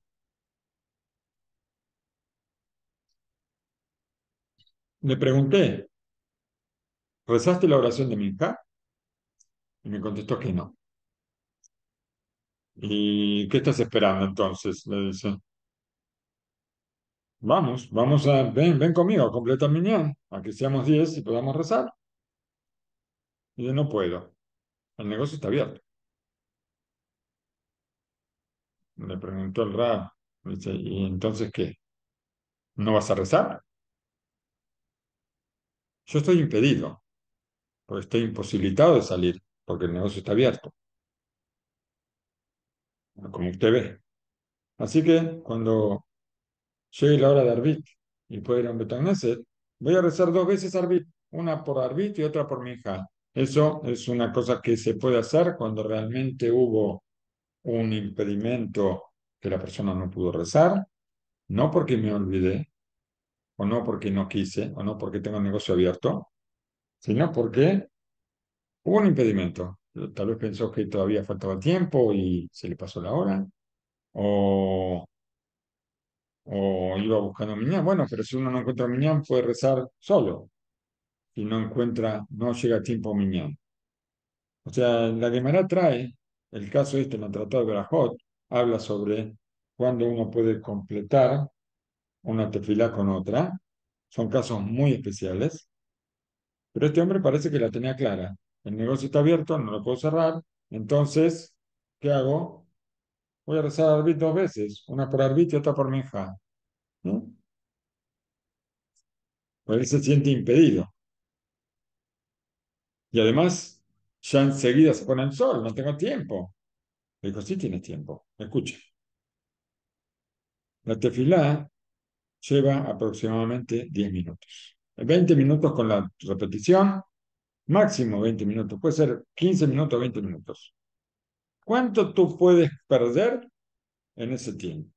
Le pregunté, ¿rezaste la oración de Minjá? Y me contestó que no. ¿Y qué estás esperando entonces? Le dice, ven conmigo a completar minyan, a que seamos 10 y podamos rezar. Y yo no puedo, el negocio está abierto. Le preguntó el Rab, dice, ¿y entonces qué? ¿No vas a rezar? Yo estoy impedido, porque estoy imposibilitado de salir, porque el negocio está abierto, como usted ve. Así que cuando llegue la hora de Arbit y pueda ir a un Betagneset, voy a rezar 2 veces Arbit, una por Arbit y otra por Minjá. Eso es una cosa que se puede hacer cuando realmente hubo un impedimento que la persona no pudo rezar, no porque me olvidé, o no porque no quise, o no porque tengo el negocio abierto, sino porque hubo un impedimento. Tal vez pensó que todavía faltaba tiempo y se le pasó la hora, o, o iba buscando minyan. Bueno, pero si uno no encuentra minyan, puede rezar solo. Si no encuentra, no llega a tiempo minyan. O sea, la Gemara trae el caso este en el Tratado de Berajot, habla sobre cuándo uno puede completar una tefilá con otra. Son casos muy especiales, pero este hombre parece que la tenía clara. El negocio está abierto, no lo puedo cerrar, entonces, ¿qué hago? Voy a rezar Arbit 2 veces, una por Arbit y otra por Minjá. ¿No? Pues él se siente impedido. Y además, ya enseguida se pone el sol, no tengo tiempo. Le dijo, sí tienes tiempo, escucha. La tefilá lleva aproximadamente 10 minutos. 20 minutos con la repetición, máximo 20 minutos, puede ser 15 minutos, 20 minutos. ¿Cuánto tú puedes perder en ese tiempo?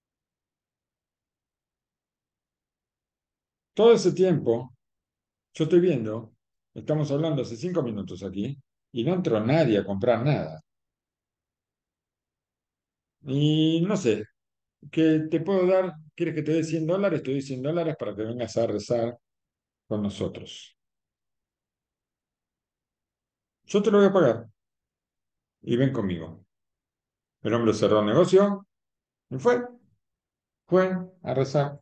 Todo ese tiempo, yo estoy viendo, estamos hablando hace 5 minutos aquí, y no entró nadie a comprar nada. Y no sé, ¿qué te puedo dar? ¿Quieres que te dé $100? Te doy $100 para que vengas a rezar con nosotros. Yo te lo voy a pagar y ven conmigo. El hombre cerró el negocio y fue a rezar.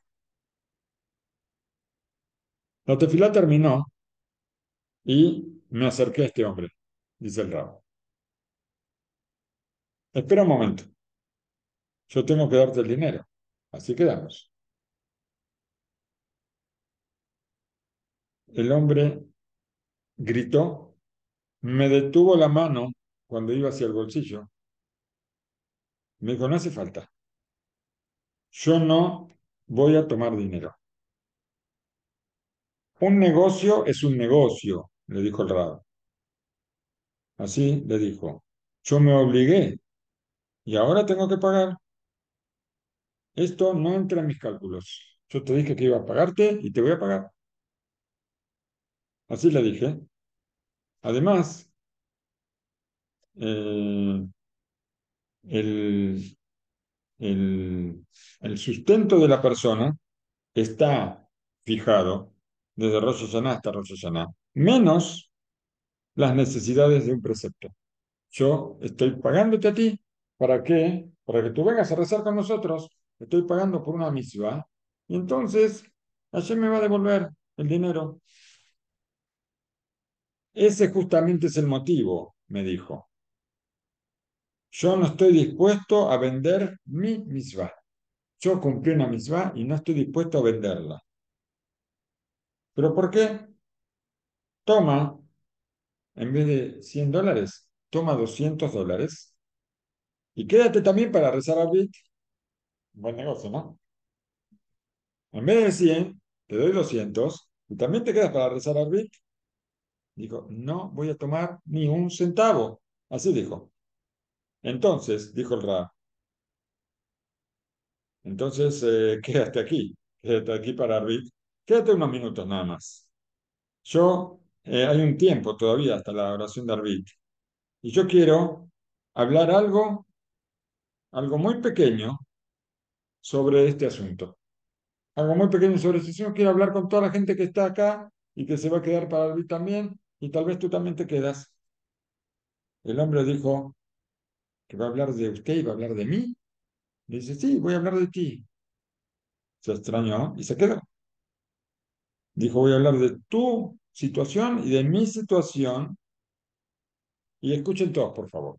La tefilá terminó y me acerqué a este hombre, dice el rabo. Espera un momento, yo tengo que darte el dinero. Así quedamos. El hombre gritó, me detuvo la mano cuando iba hacia el bolsillo. Me dijo, no hace falta. Yo no voy a tomar dinero. Un negocio es un negocio, le dijo el rabo. Así le dijo, yo me obligué y ahora tengo que pagar. Esto no entra en mis cálculos. Yo te dije que iba a pagarte y te voy a pagar. Así le dije. Además, eh, el, el, el sustento de la persona está fijado desde Rosh Hashanah hasta Rosh Hashanah, menos las necesidades de un precepto. Yo estoy pagándote a ti. ¿Para qué? Para que tú vengas a rezar con nosotros. Estoy pagando por una misma. Y entonces, Hashem me va a devolver el dinero. Ese justamente es el motivo, me dijo. Yo no estoy dispuesto a vender mi misma. Yo cumplí una misma y no estoy dispuesto a venderla. ¿Pero por qué? Toma, en vez de $100, toma $200 y quédate también para rezar al Bit. Buen negocio, ¿no? En vez de 100, te doy 200 y también te quedas para rezar al Bit. Dijo, no voy a tomar ni un centavo. Así dijo. Entonces, dijo el Ra, entonces quédate aquí para Arbit, quédate unos minutos nada más. Hay un tiempo todavía hasta la oración de Arbit, y yo quiero hablar algo muy pequeño sobre este asunto. Algo muy pequeño sobre este asunto. Quiero hablar con toda la gente que está acá y que se va a quedar para Arbit también, y tal vez tú también te quedas. El hombre dijo que va a hablar de usted y va a hablar de mí. Le dice, sí, voy a hablar de ti. Se extrañó y se quedó. Dijo, voy a hablar de tu situación y de mi situación. Y escuchen todos, por favor.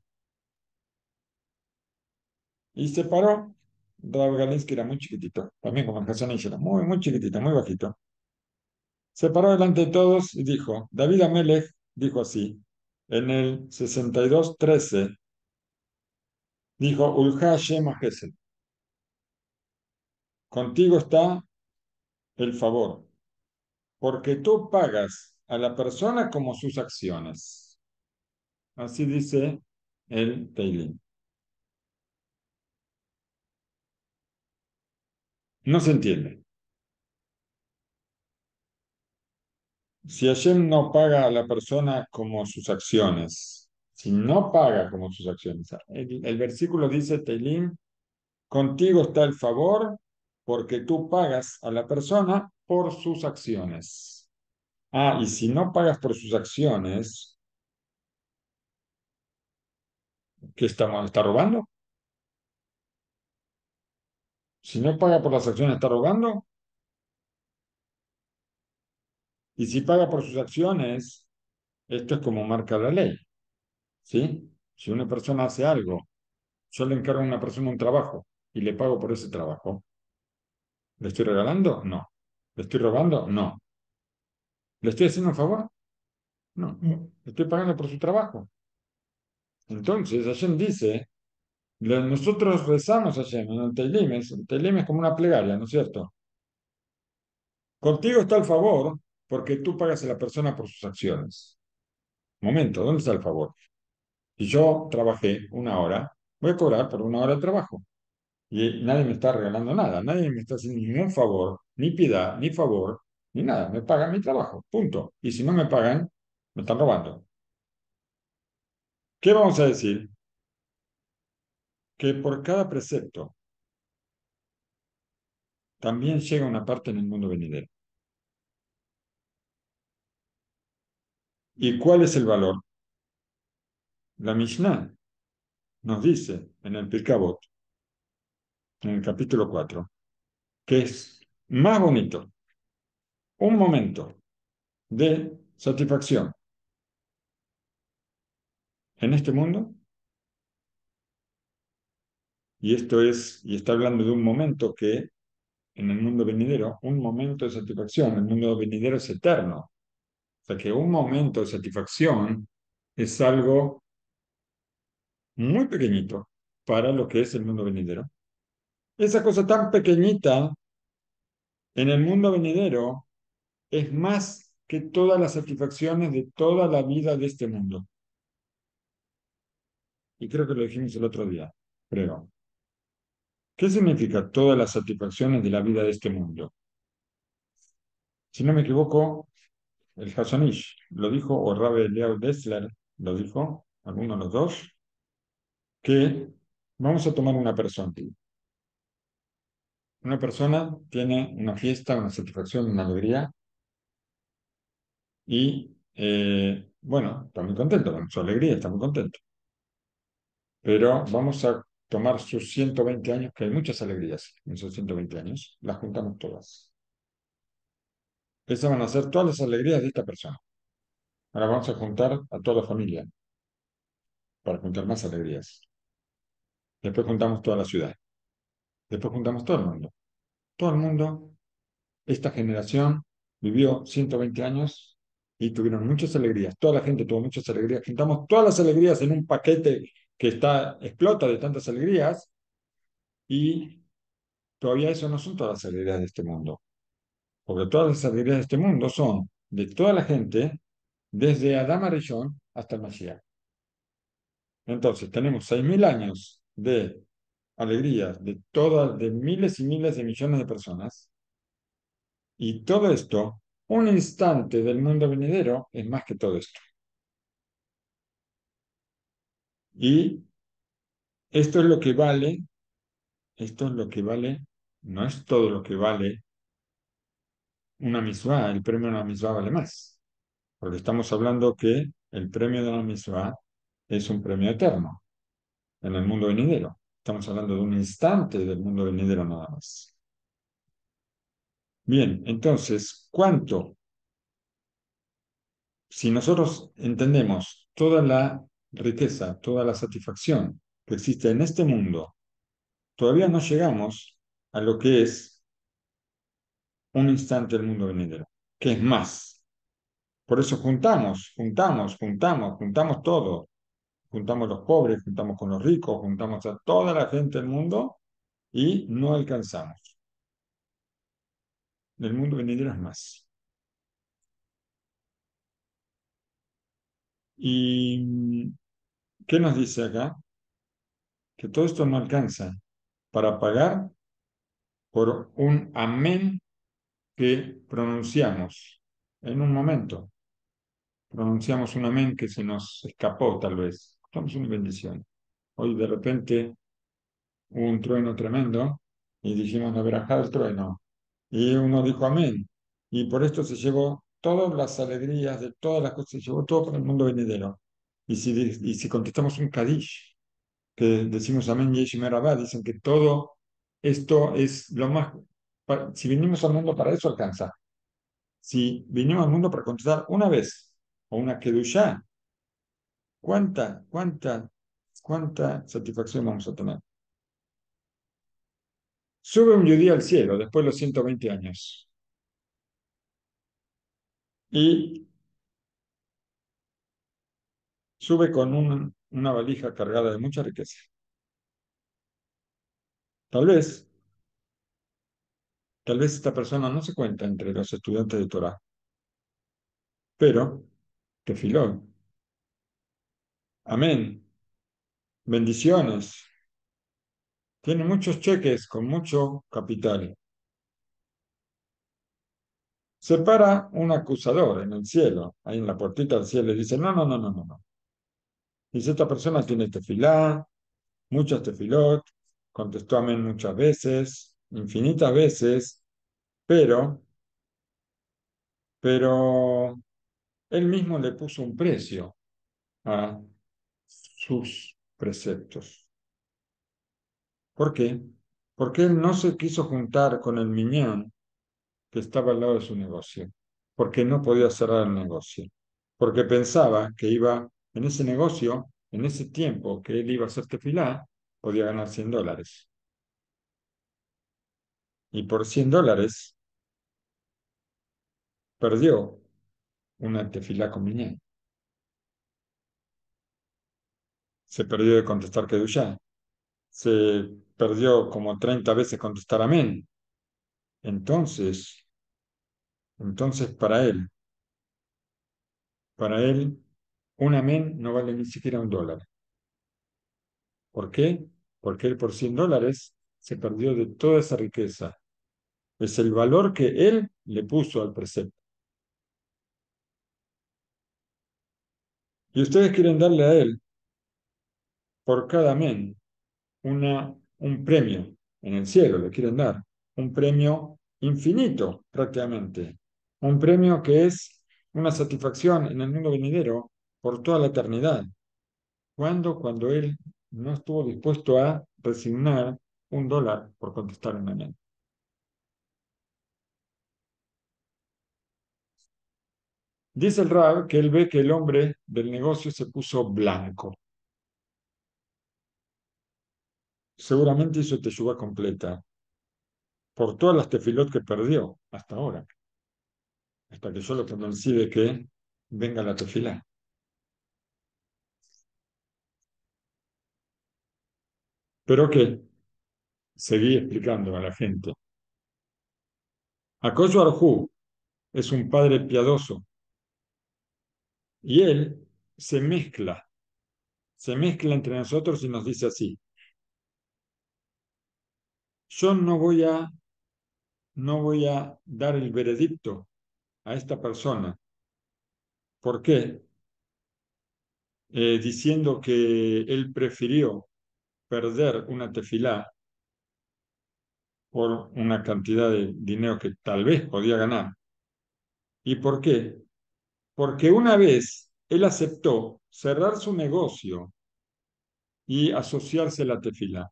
Y se paró. Rav Galinsky era muy chiquitito, también como el Hasanish era muy, muy chiquitito, muy bajito. Se paró delante de todos y dijo, David Amelech dijo así, en el 62:13, dijo, Ulha Hashem Gesed, contigo está el favor, porque tú pagas a la persona como sus acciones. Así dice el Teilim. No se entiende. Si Hashem no paga a la persona como sus acciones, si no paga como sus acciones, el versículo dice, Teilim, contigo está el favor porque tú pagas a la persona por sus acciones. Ah, y si no pagas por sus acciones, ¿qué estamos? ¿Está robando? Si no paga por las acciones, ¿está robando? Y si paga por sus acciones, esto es como marca la ley, ¿sí? Si una persona hace algo, yo le encargo a una persona un trabajo y le pago por ese trabajo. ¿Le estoy regalando? No. ¿Le estoy robando? No. ¿Le estoy haciendo un favor? No. Le estoy pagando por su trabajo. Entonces, Hashem dice, nosotros rezamos a Hashem en el Teilim es como una plegaria, ¿no es cierto? Contigo está el favor porque tú pagas a la persona por sus acciones. Momento, ¿dónde está el favor? Si yo trabajé una hora, voy a cobrar por una hora de trabajo. Y nadie me está regalando nada, nadie me está haciendo ningún favor, ni piedad, ni favor, ni nada. Me pagan mi trabajo, punto. Y si no me pagan, me están robando. ¿Qué vamos a decir? Que por cada precepto también llega una parte en el mundo venidero. ¿Y cuál es el valor? La Mishnah nos dice en el Pirkei Avot, en el capítulo 4, que es más bonito un momento de satisfacción en este mundo. Y está hablando de un momento que en el mundo venidero, un momento de satisfacción, el mundo venidero es eterno. O sea que un momento de satisfacción es algo muy pequeñito para lo que es el mundo venidero. Esa cosa tan pequeñita en el mundo venidero es más que todas las satisfacciones de toda la vida de este mundo. y creo que lo dijimos el otro día, creo. ¿Qué significa todas las satisfacciones de la vida de este mundo? Si no me equivoco, el Hassan Ish lo dijo, o Rabbi Eliyahu Dessler lo dijo, alguno de los dos, que vamos a tomar una persona. Una persona tiene una fiesta, una satisfacción, una alegría y, bueno, está muy contento con su alegría, está muy contento. Pero vamos a tomar sus 120 años, que hay muchas alegrías en esos 120 años, las juntamos todas. Esas van a ser todas las alegrías de esta persona. Ahora vamos a juntar a toda la familia para juntar más alegrías. Después juntamos toda la ciudad. Después juntamos todo el mundo. Todo el mundo, esta generación vivió 120 años y tuvieron muchas alegrías. Toda la gente tuvo muchas alegrías. Juntamos todas las alegrías en un paquete que explota de tantas alegrías y todavía eso no son todas las alegrías de este mundo. Porque todas las alegrías de este mundo son de toda la gente, desde Adán Arishon hasta el Mashiach. Entonces, tenemos 6.000 años de alegrías de miles y miles de millones de personas, y todo esto, un instante del mundo venidero, es más que todo esto. Y esto es lo que vale, esto es lo que vale, no es todo lo que vale una misvá, el premio de una misvá vale más, porque estamos hablando que el premio de una misvá es un premio eterno en el mundo venidero. Estamos hablando de un instante del mundo venidero nada más. Bien, entonces, si nosotros entendemos toda la riqueza, toda la satisfacción que existe en este mundo, todavía no llegamos a lo que es un instante del mundo venidero, que es más. Por eso juntamos todo. Juntamos los pobres, juntamos con los ricos, juntamos a toda la gente del mundo y no alcanzamos. El mundo venidero es más. ¿Y qué nos dice acá? Que todo esto no alcanza para pagar por un amén que pronunciamos en un momento. Pronunciamos un amén que se nos escapó, tal vez. Estamos una bendición. Hoy de repente hubo un trueno tremendo y dijimos la verajá del trueno. Y uno dijo amén. Y por esto se llevó todas las alegrías de todas las cosas, se llevó todo por el mundo venidero. Y si contestamos un Kadish, que decimos amén y Merabá, dicen que todo esto es lo más. Si vinimos al mundo para eso, alcanza. Si vinimos al mundo para contestar una vez o una Kedushá, ¿cuánta satisfacción vamos a tener? Sube un judío al cielo después de los 120 años y sube con una valija cargada de mucha riqueza. Tal vez, tal vez esta persona no se cuenta entre los estudiantes de Torah, pero tefilot, amén, bendiciones, tiene muchos cheques con mucho capital. Se para un acusador en el cielo, ahí en la puertita del cielo, y dice, no, no, no, no, no, no. Dice, esta persona tiene tefilá, muchas tefilot, contestó amén muchas veces, infinitas veces, pero, pero él mismo le puso un precio a sus preceptos. ¿Por qué? Porque él no se quiso juntar con el miñón que estaba al lado de su negocio, porque no podía cerrar el negocio, porque pensaba que iba en ese negocio, en ese tiempo que él iba a hacer tefilá, podía ganar $100. Y por $100 perdió una tefilá con miñón. Se perdió de contestar Kedushá. Se perdió como 30 veces contestar amén. Entonces, entonces para él, un amén no vale ni siquiera $1. ¿Por qué? Porque él por $100 se perdió de toda esa riqueza. Es el valor que él le puso al precepto. Y ustedes quieren darle a él, por cada men, un premio en el cielo, le quieren dar. Un premio infinito, prácticamente. Un premio que es una satisfacción en el mundo venidero por toda la eternidad. ¿Cuándo? Cuando él no estuvo dispuesto a resignar $1 por contestar un amén. Dice el Rab que él ve que el hombre del negocio se puso blanco. Seguramente hizo teshuvá completa por todas las tefilot que perdió hasta ahora, hasta que yo lo convencí de que venga la tefilá. Pero que seguí explicando a la gente. Akosh Arjú es un padre piadoso y él se mezcla, se mezcla entre nosotros y nos dice así: yo no voy a dar el veredicto a esta persona. ¿Por qué? Diciendo que él prefirió perder una tefilá por una cantidad de dinero que tal vez podía ganar. ¿Y por qué? Porque una vez él aceptó cerrar su negocio y asociarse a la tefilá,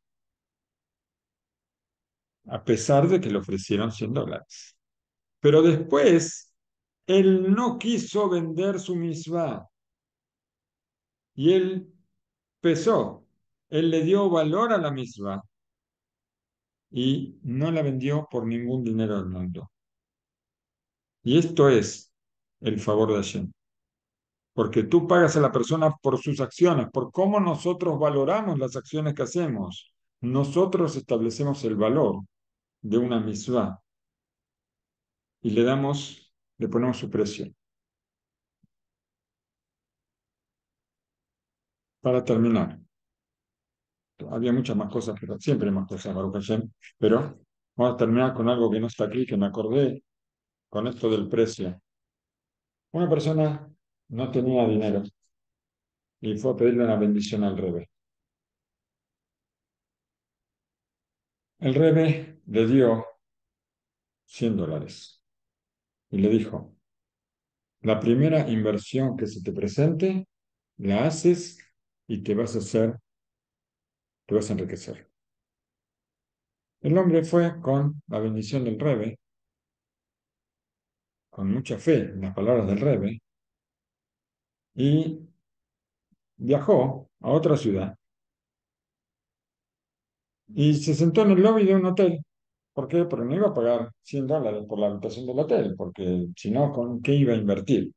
a pesar de que le ofrecieron $100. Pero después, él no quiso vender su misvá y él pesó, él le dio valor a la misvá y no la vendió por ningún dinero del mundo. Y esto es el favor de Hashem. Porque tú pagas a la persona por sus acciones, por cómo nosotros valoramos las acciones que hacemos. Nosotros establecemos el valor de una misvá y le ponemos su precio. Para terminar, había muchas más cosas, pero siempre hay más cosas, Baruch Hashem, pero vamos a terminar con algo que no está aquí, que me acordé con esto del precio. Una persona no tenía dinero y fue a pedirle una bendición al Rebe. El Rebe le dio $100 y le dijo: la primera inversión que se te presente, la haces y te vas a enriquecer. El hombre fue con la bendición del Rebe, con mucha fe en las palabras del Rebe, y viajó a otra ciudad y se sentó en el lobby de un hotel. ¿Por qué? Porque no iba a pagar $100 por la habitación del hotel, porque si no, ¿con qué iba a invertir?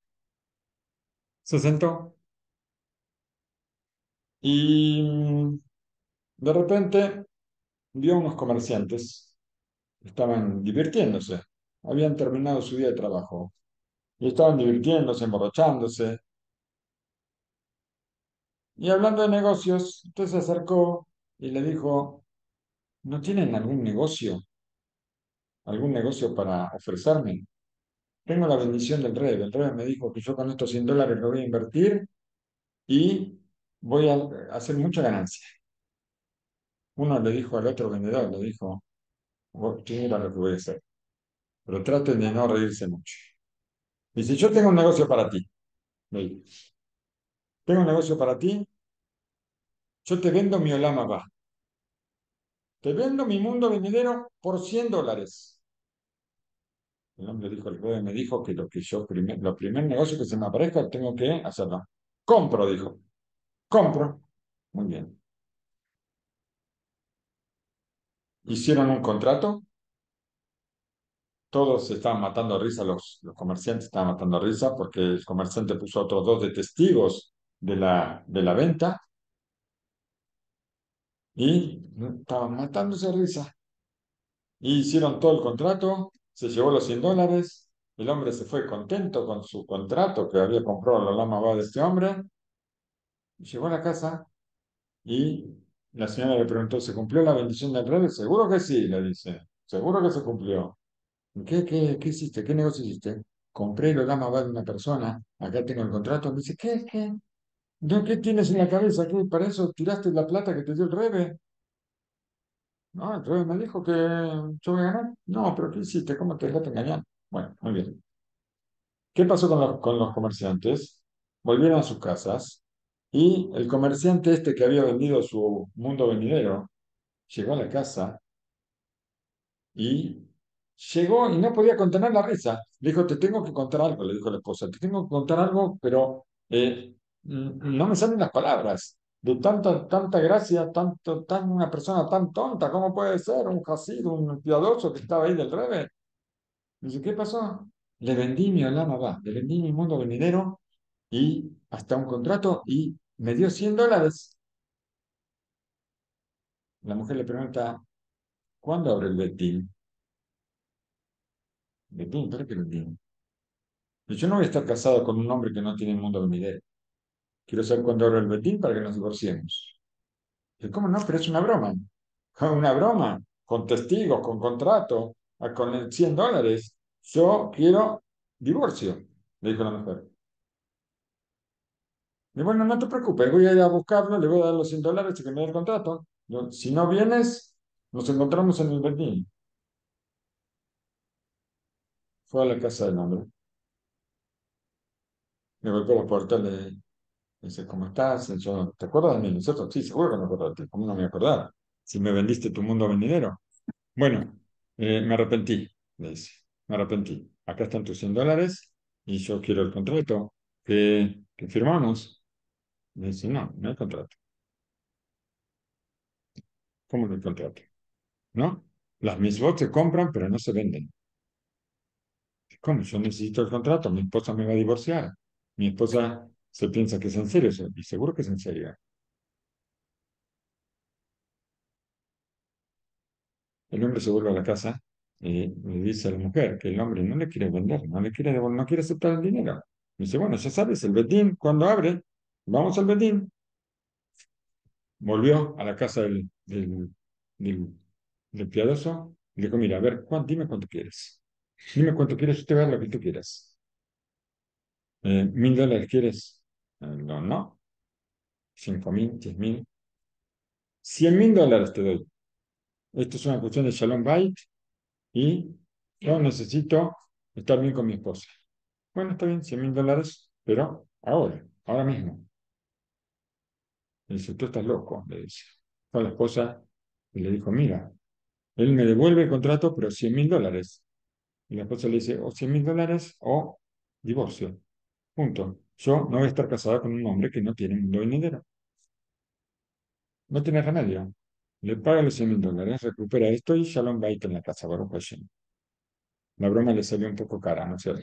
Se sentó y de repente vio unos comerciantes, estaban divirtiéndose, habían terminado su día de trabajo y estaban divirtiéndose, emborrachándose y hablando de negocios. Entonces se acercó y le dijo: ¿no tienen algún negocio para ofrecerme? Tengo la bendición del rey. El rey me dijo que yo con estos $100 lo voy a invertir y voy a hacer mucha ganancia. Uno le dijo al otro vendedor, le dijo: tú mira lo que voy a hacer, pero traten de no reírse mucho. Dice: yo tengo un negocio para ti. Le dijo: tengo un negocio para ti, yo te vendo mi Olama va. Te vendo mi mundo venidero por $100. El hombre dijo: el rey me dijo que lo primer negocio que se me aparezca tengo que hacerlo. Compro, dijo. Compro. Muy bien. Hicieron un contrato. Todos se estaban matando a risa, los comerciantes estaban matando a risa porque el comerciante puso a otros dos de testigos de la venta y estaban matándose a risa. Y hicieron todo el contrato, se llevó los $100, el hombre se fue contento con su contrato que había comprado la lama va de este hombre, y llegó a la casa Y la señora le preguntó, ¿se cumplió la bendición del rey? Seguro que sí, le dice. Seguro que se cumplió. ¿Qué hiciste? ¿Qué negocio hiciste? Compré lo dama va de una persona, acá tengo el contrato. Me dice, ¿qué? ¿No, qué tienes en la cabeza? ¿Qué? ¿Para eso tiraste la plata que te dio el rebe? No, el rebe me dijo que yo voy a ganar. No, pero ¿qué hiciste? ¿Cómo te dejaste engañar? Bueno, muy bien. ¿Qué pasó con los comerciantes? Volvieron a sus casas y el comerciante este que había vendido su mundo venidero llegó a la casa y llegó y no podía contener la risa. Le dijo, te tengo que contar algo, le dijo la esposa, te tengo que contar algo, pero no me salen las palabras. De tanta gracia, una persona tan tonta, ¿cómo puede ser? Un Hasid, un piadoso que estaba ahí del revés. Dice, ¿qué pasó? Le vendí mi alama va, le vendí mi mundo venidero y hasta un contrato y me dio $100. La mujer le pregunta, ¿cuándo abre el Betín? Betín, ¿para qué Betín? Y yo no voy a estar casado con un hombre que no tiene mundo venidero. Quiero saber cuándo abre el Betín para que nos divorciemos. Dice, ¿cómo no? Pero es una broma. Una broma, con testigos, con contrato, con el $100. Yo quiero divorcio, le dijo la mujer. Y bueno, no te preocupes, voy a ir a buscarlo, le voy a dar los $100 y que me dé el contrato. Si no vienes, nos encontramos en el Betín. Fue a la casa del hombre. Le golpeó la puerta, le dice, ¿cómo estás? Yo, ¿te acuerdas de mí? Nosotros, sí, seguro que me acuerdo de ti. ¿Cómo no me acordaba? Si me vendiste tu mundo venidero. Bueno, me arrepentí, le dice. Me arrepentí. Acá están tus $100 y yo quiero el contrato que firmamos. Le dice, no, no hay contrato. ¿Cómo no hay contrato? ¿No? Las misbot se compran, pero no se venden. ¿Cómo? Yo necesito el contrato. Mi esposa me va a divorciar. Mi esposa se piensa que es en serio, y seguro que es en serio. El hombre se vuelve a la casa y le dice a la mujer que el hombre no le quiere vender, no le quiere devolver, no quiere aceptar el dinero. Dice, bueno, ya sabes, el Betín, cuando abre, vamos al Betín. Volvió a la casa del, del piadoso y le dijo, mira, a ver, dime cuánto quieres. Dime cuánto quieres, usted va a lo que tú quieras. $1.000 quieres. No, no. 5.000, 10.000. $100.000 te doy. Esto es una cuestión de Shalom Bait y yo necesito estar bien con mi esposa. Bueno, está bien, $100.000, pero ahora mismo. Le dice, tú estás loco, le dice. Fue a la esposa y le dijo, mira, él me devuelve el contrato, pero $100.000. Y la esposa le dice, o $100.000 o divorcio. Punto. Yo no voy a estar casada con un hombre que no tiene mundo venidero. No tiene remedio. Le paga los $100.000, recupera esto y Shalom Bait en la casa, Baruch Hashem. La broma le salió un poco cara, ¿no es cierto?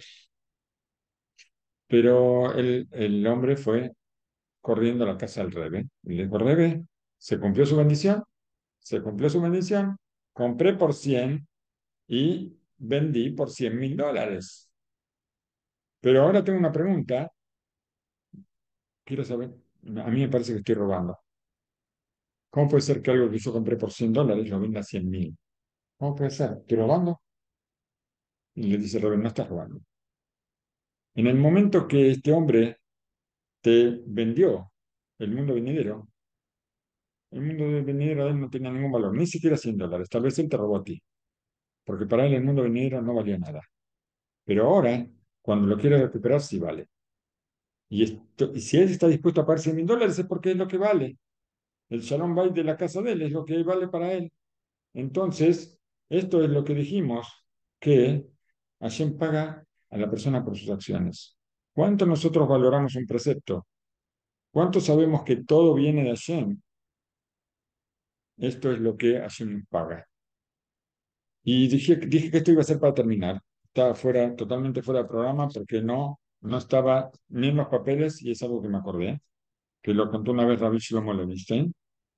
Pero el hombre fue corriendo a la casa del Rebe. Y le dijo, Rebe, se cumplió su bendición, se cumplió su bendición, compré por 100 y vendí por $100.000. Pero ahora tengo una pregunta, quiero saber, a mí me parece que estoy robando. ¿Cómo puede ser que algo que yo compré por $100 lo venda a 100.000? ¿Cómo puede ser? ¿Estoy robando? Y le dice Rebe, no estás robando. En el momento que este hombre te vendió el mundo venidero, el mundo venidero de él no tenía ningún valor, ni siquiera $100. Tal vez él te robó a ti, porque para él el mundo venidero no valía nada. Pero ahora, cuando lo quiere recuperar, sí vale. Y si él está dispuesto a pagar $100.000 es porque es lo que vale. El Shalom Bait de la casa de él es lo que vale para él. Entonces, esto es lo que dijimos, que Hashem paga a la persona por sus acciones. ¿Cuánto nosotros valoramos un precepto? ¿Cuánto sabemos que todo viene de Hashem? Esto es lo que Hashem paga. Y dije que esto iba a ser para terminar. Estaba totalmente fuera del programa porque no estaba ni en los papeles y es algo que me acordé, que lo contó una vez Rabbi Shlomo Levinstein.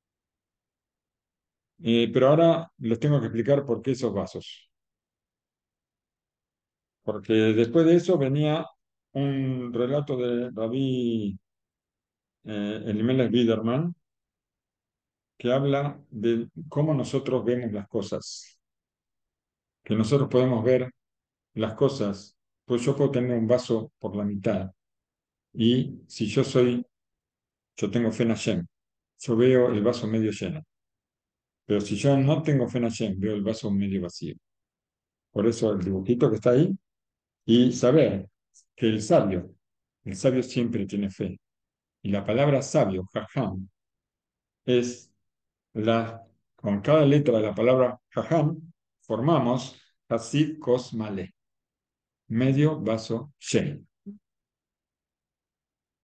Pero ahora les tengo que explicar por qué esos vasos. Porque después de eso venía un relato de Rabbi Elimelech Biderman, que habla de cómo nosotros vemos las cosas, que nosotros podemos ver las cosas, pues yo puedo tener un vaso por la mitad y si yo tengo fe en Hashem, yo veo el vaso medio lleno, pero si yo no tengo fe en Hashem, veo el vaso medio vacío. Por eso el dibujito que está ahí y saber que el sabio siempre tiene fe. Y la palabra sabio, jajam, es con cada letra de la palabra jajam, formamos Hasid Kos Malé, medio vaso lleno.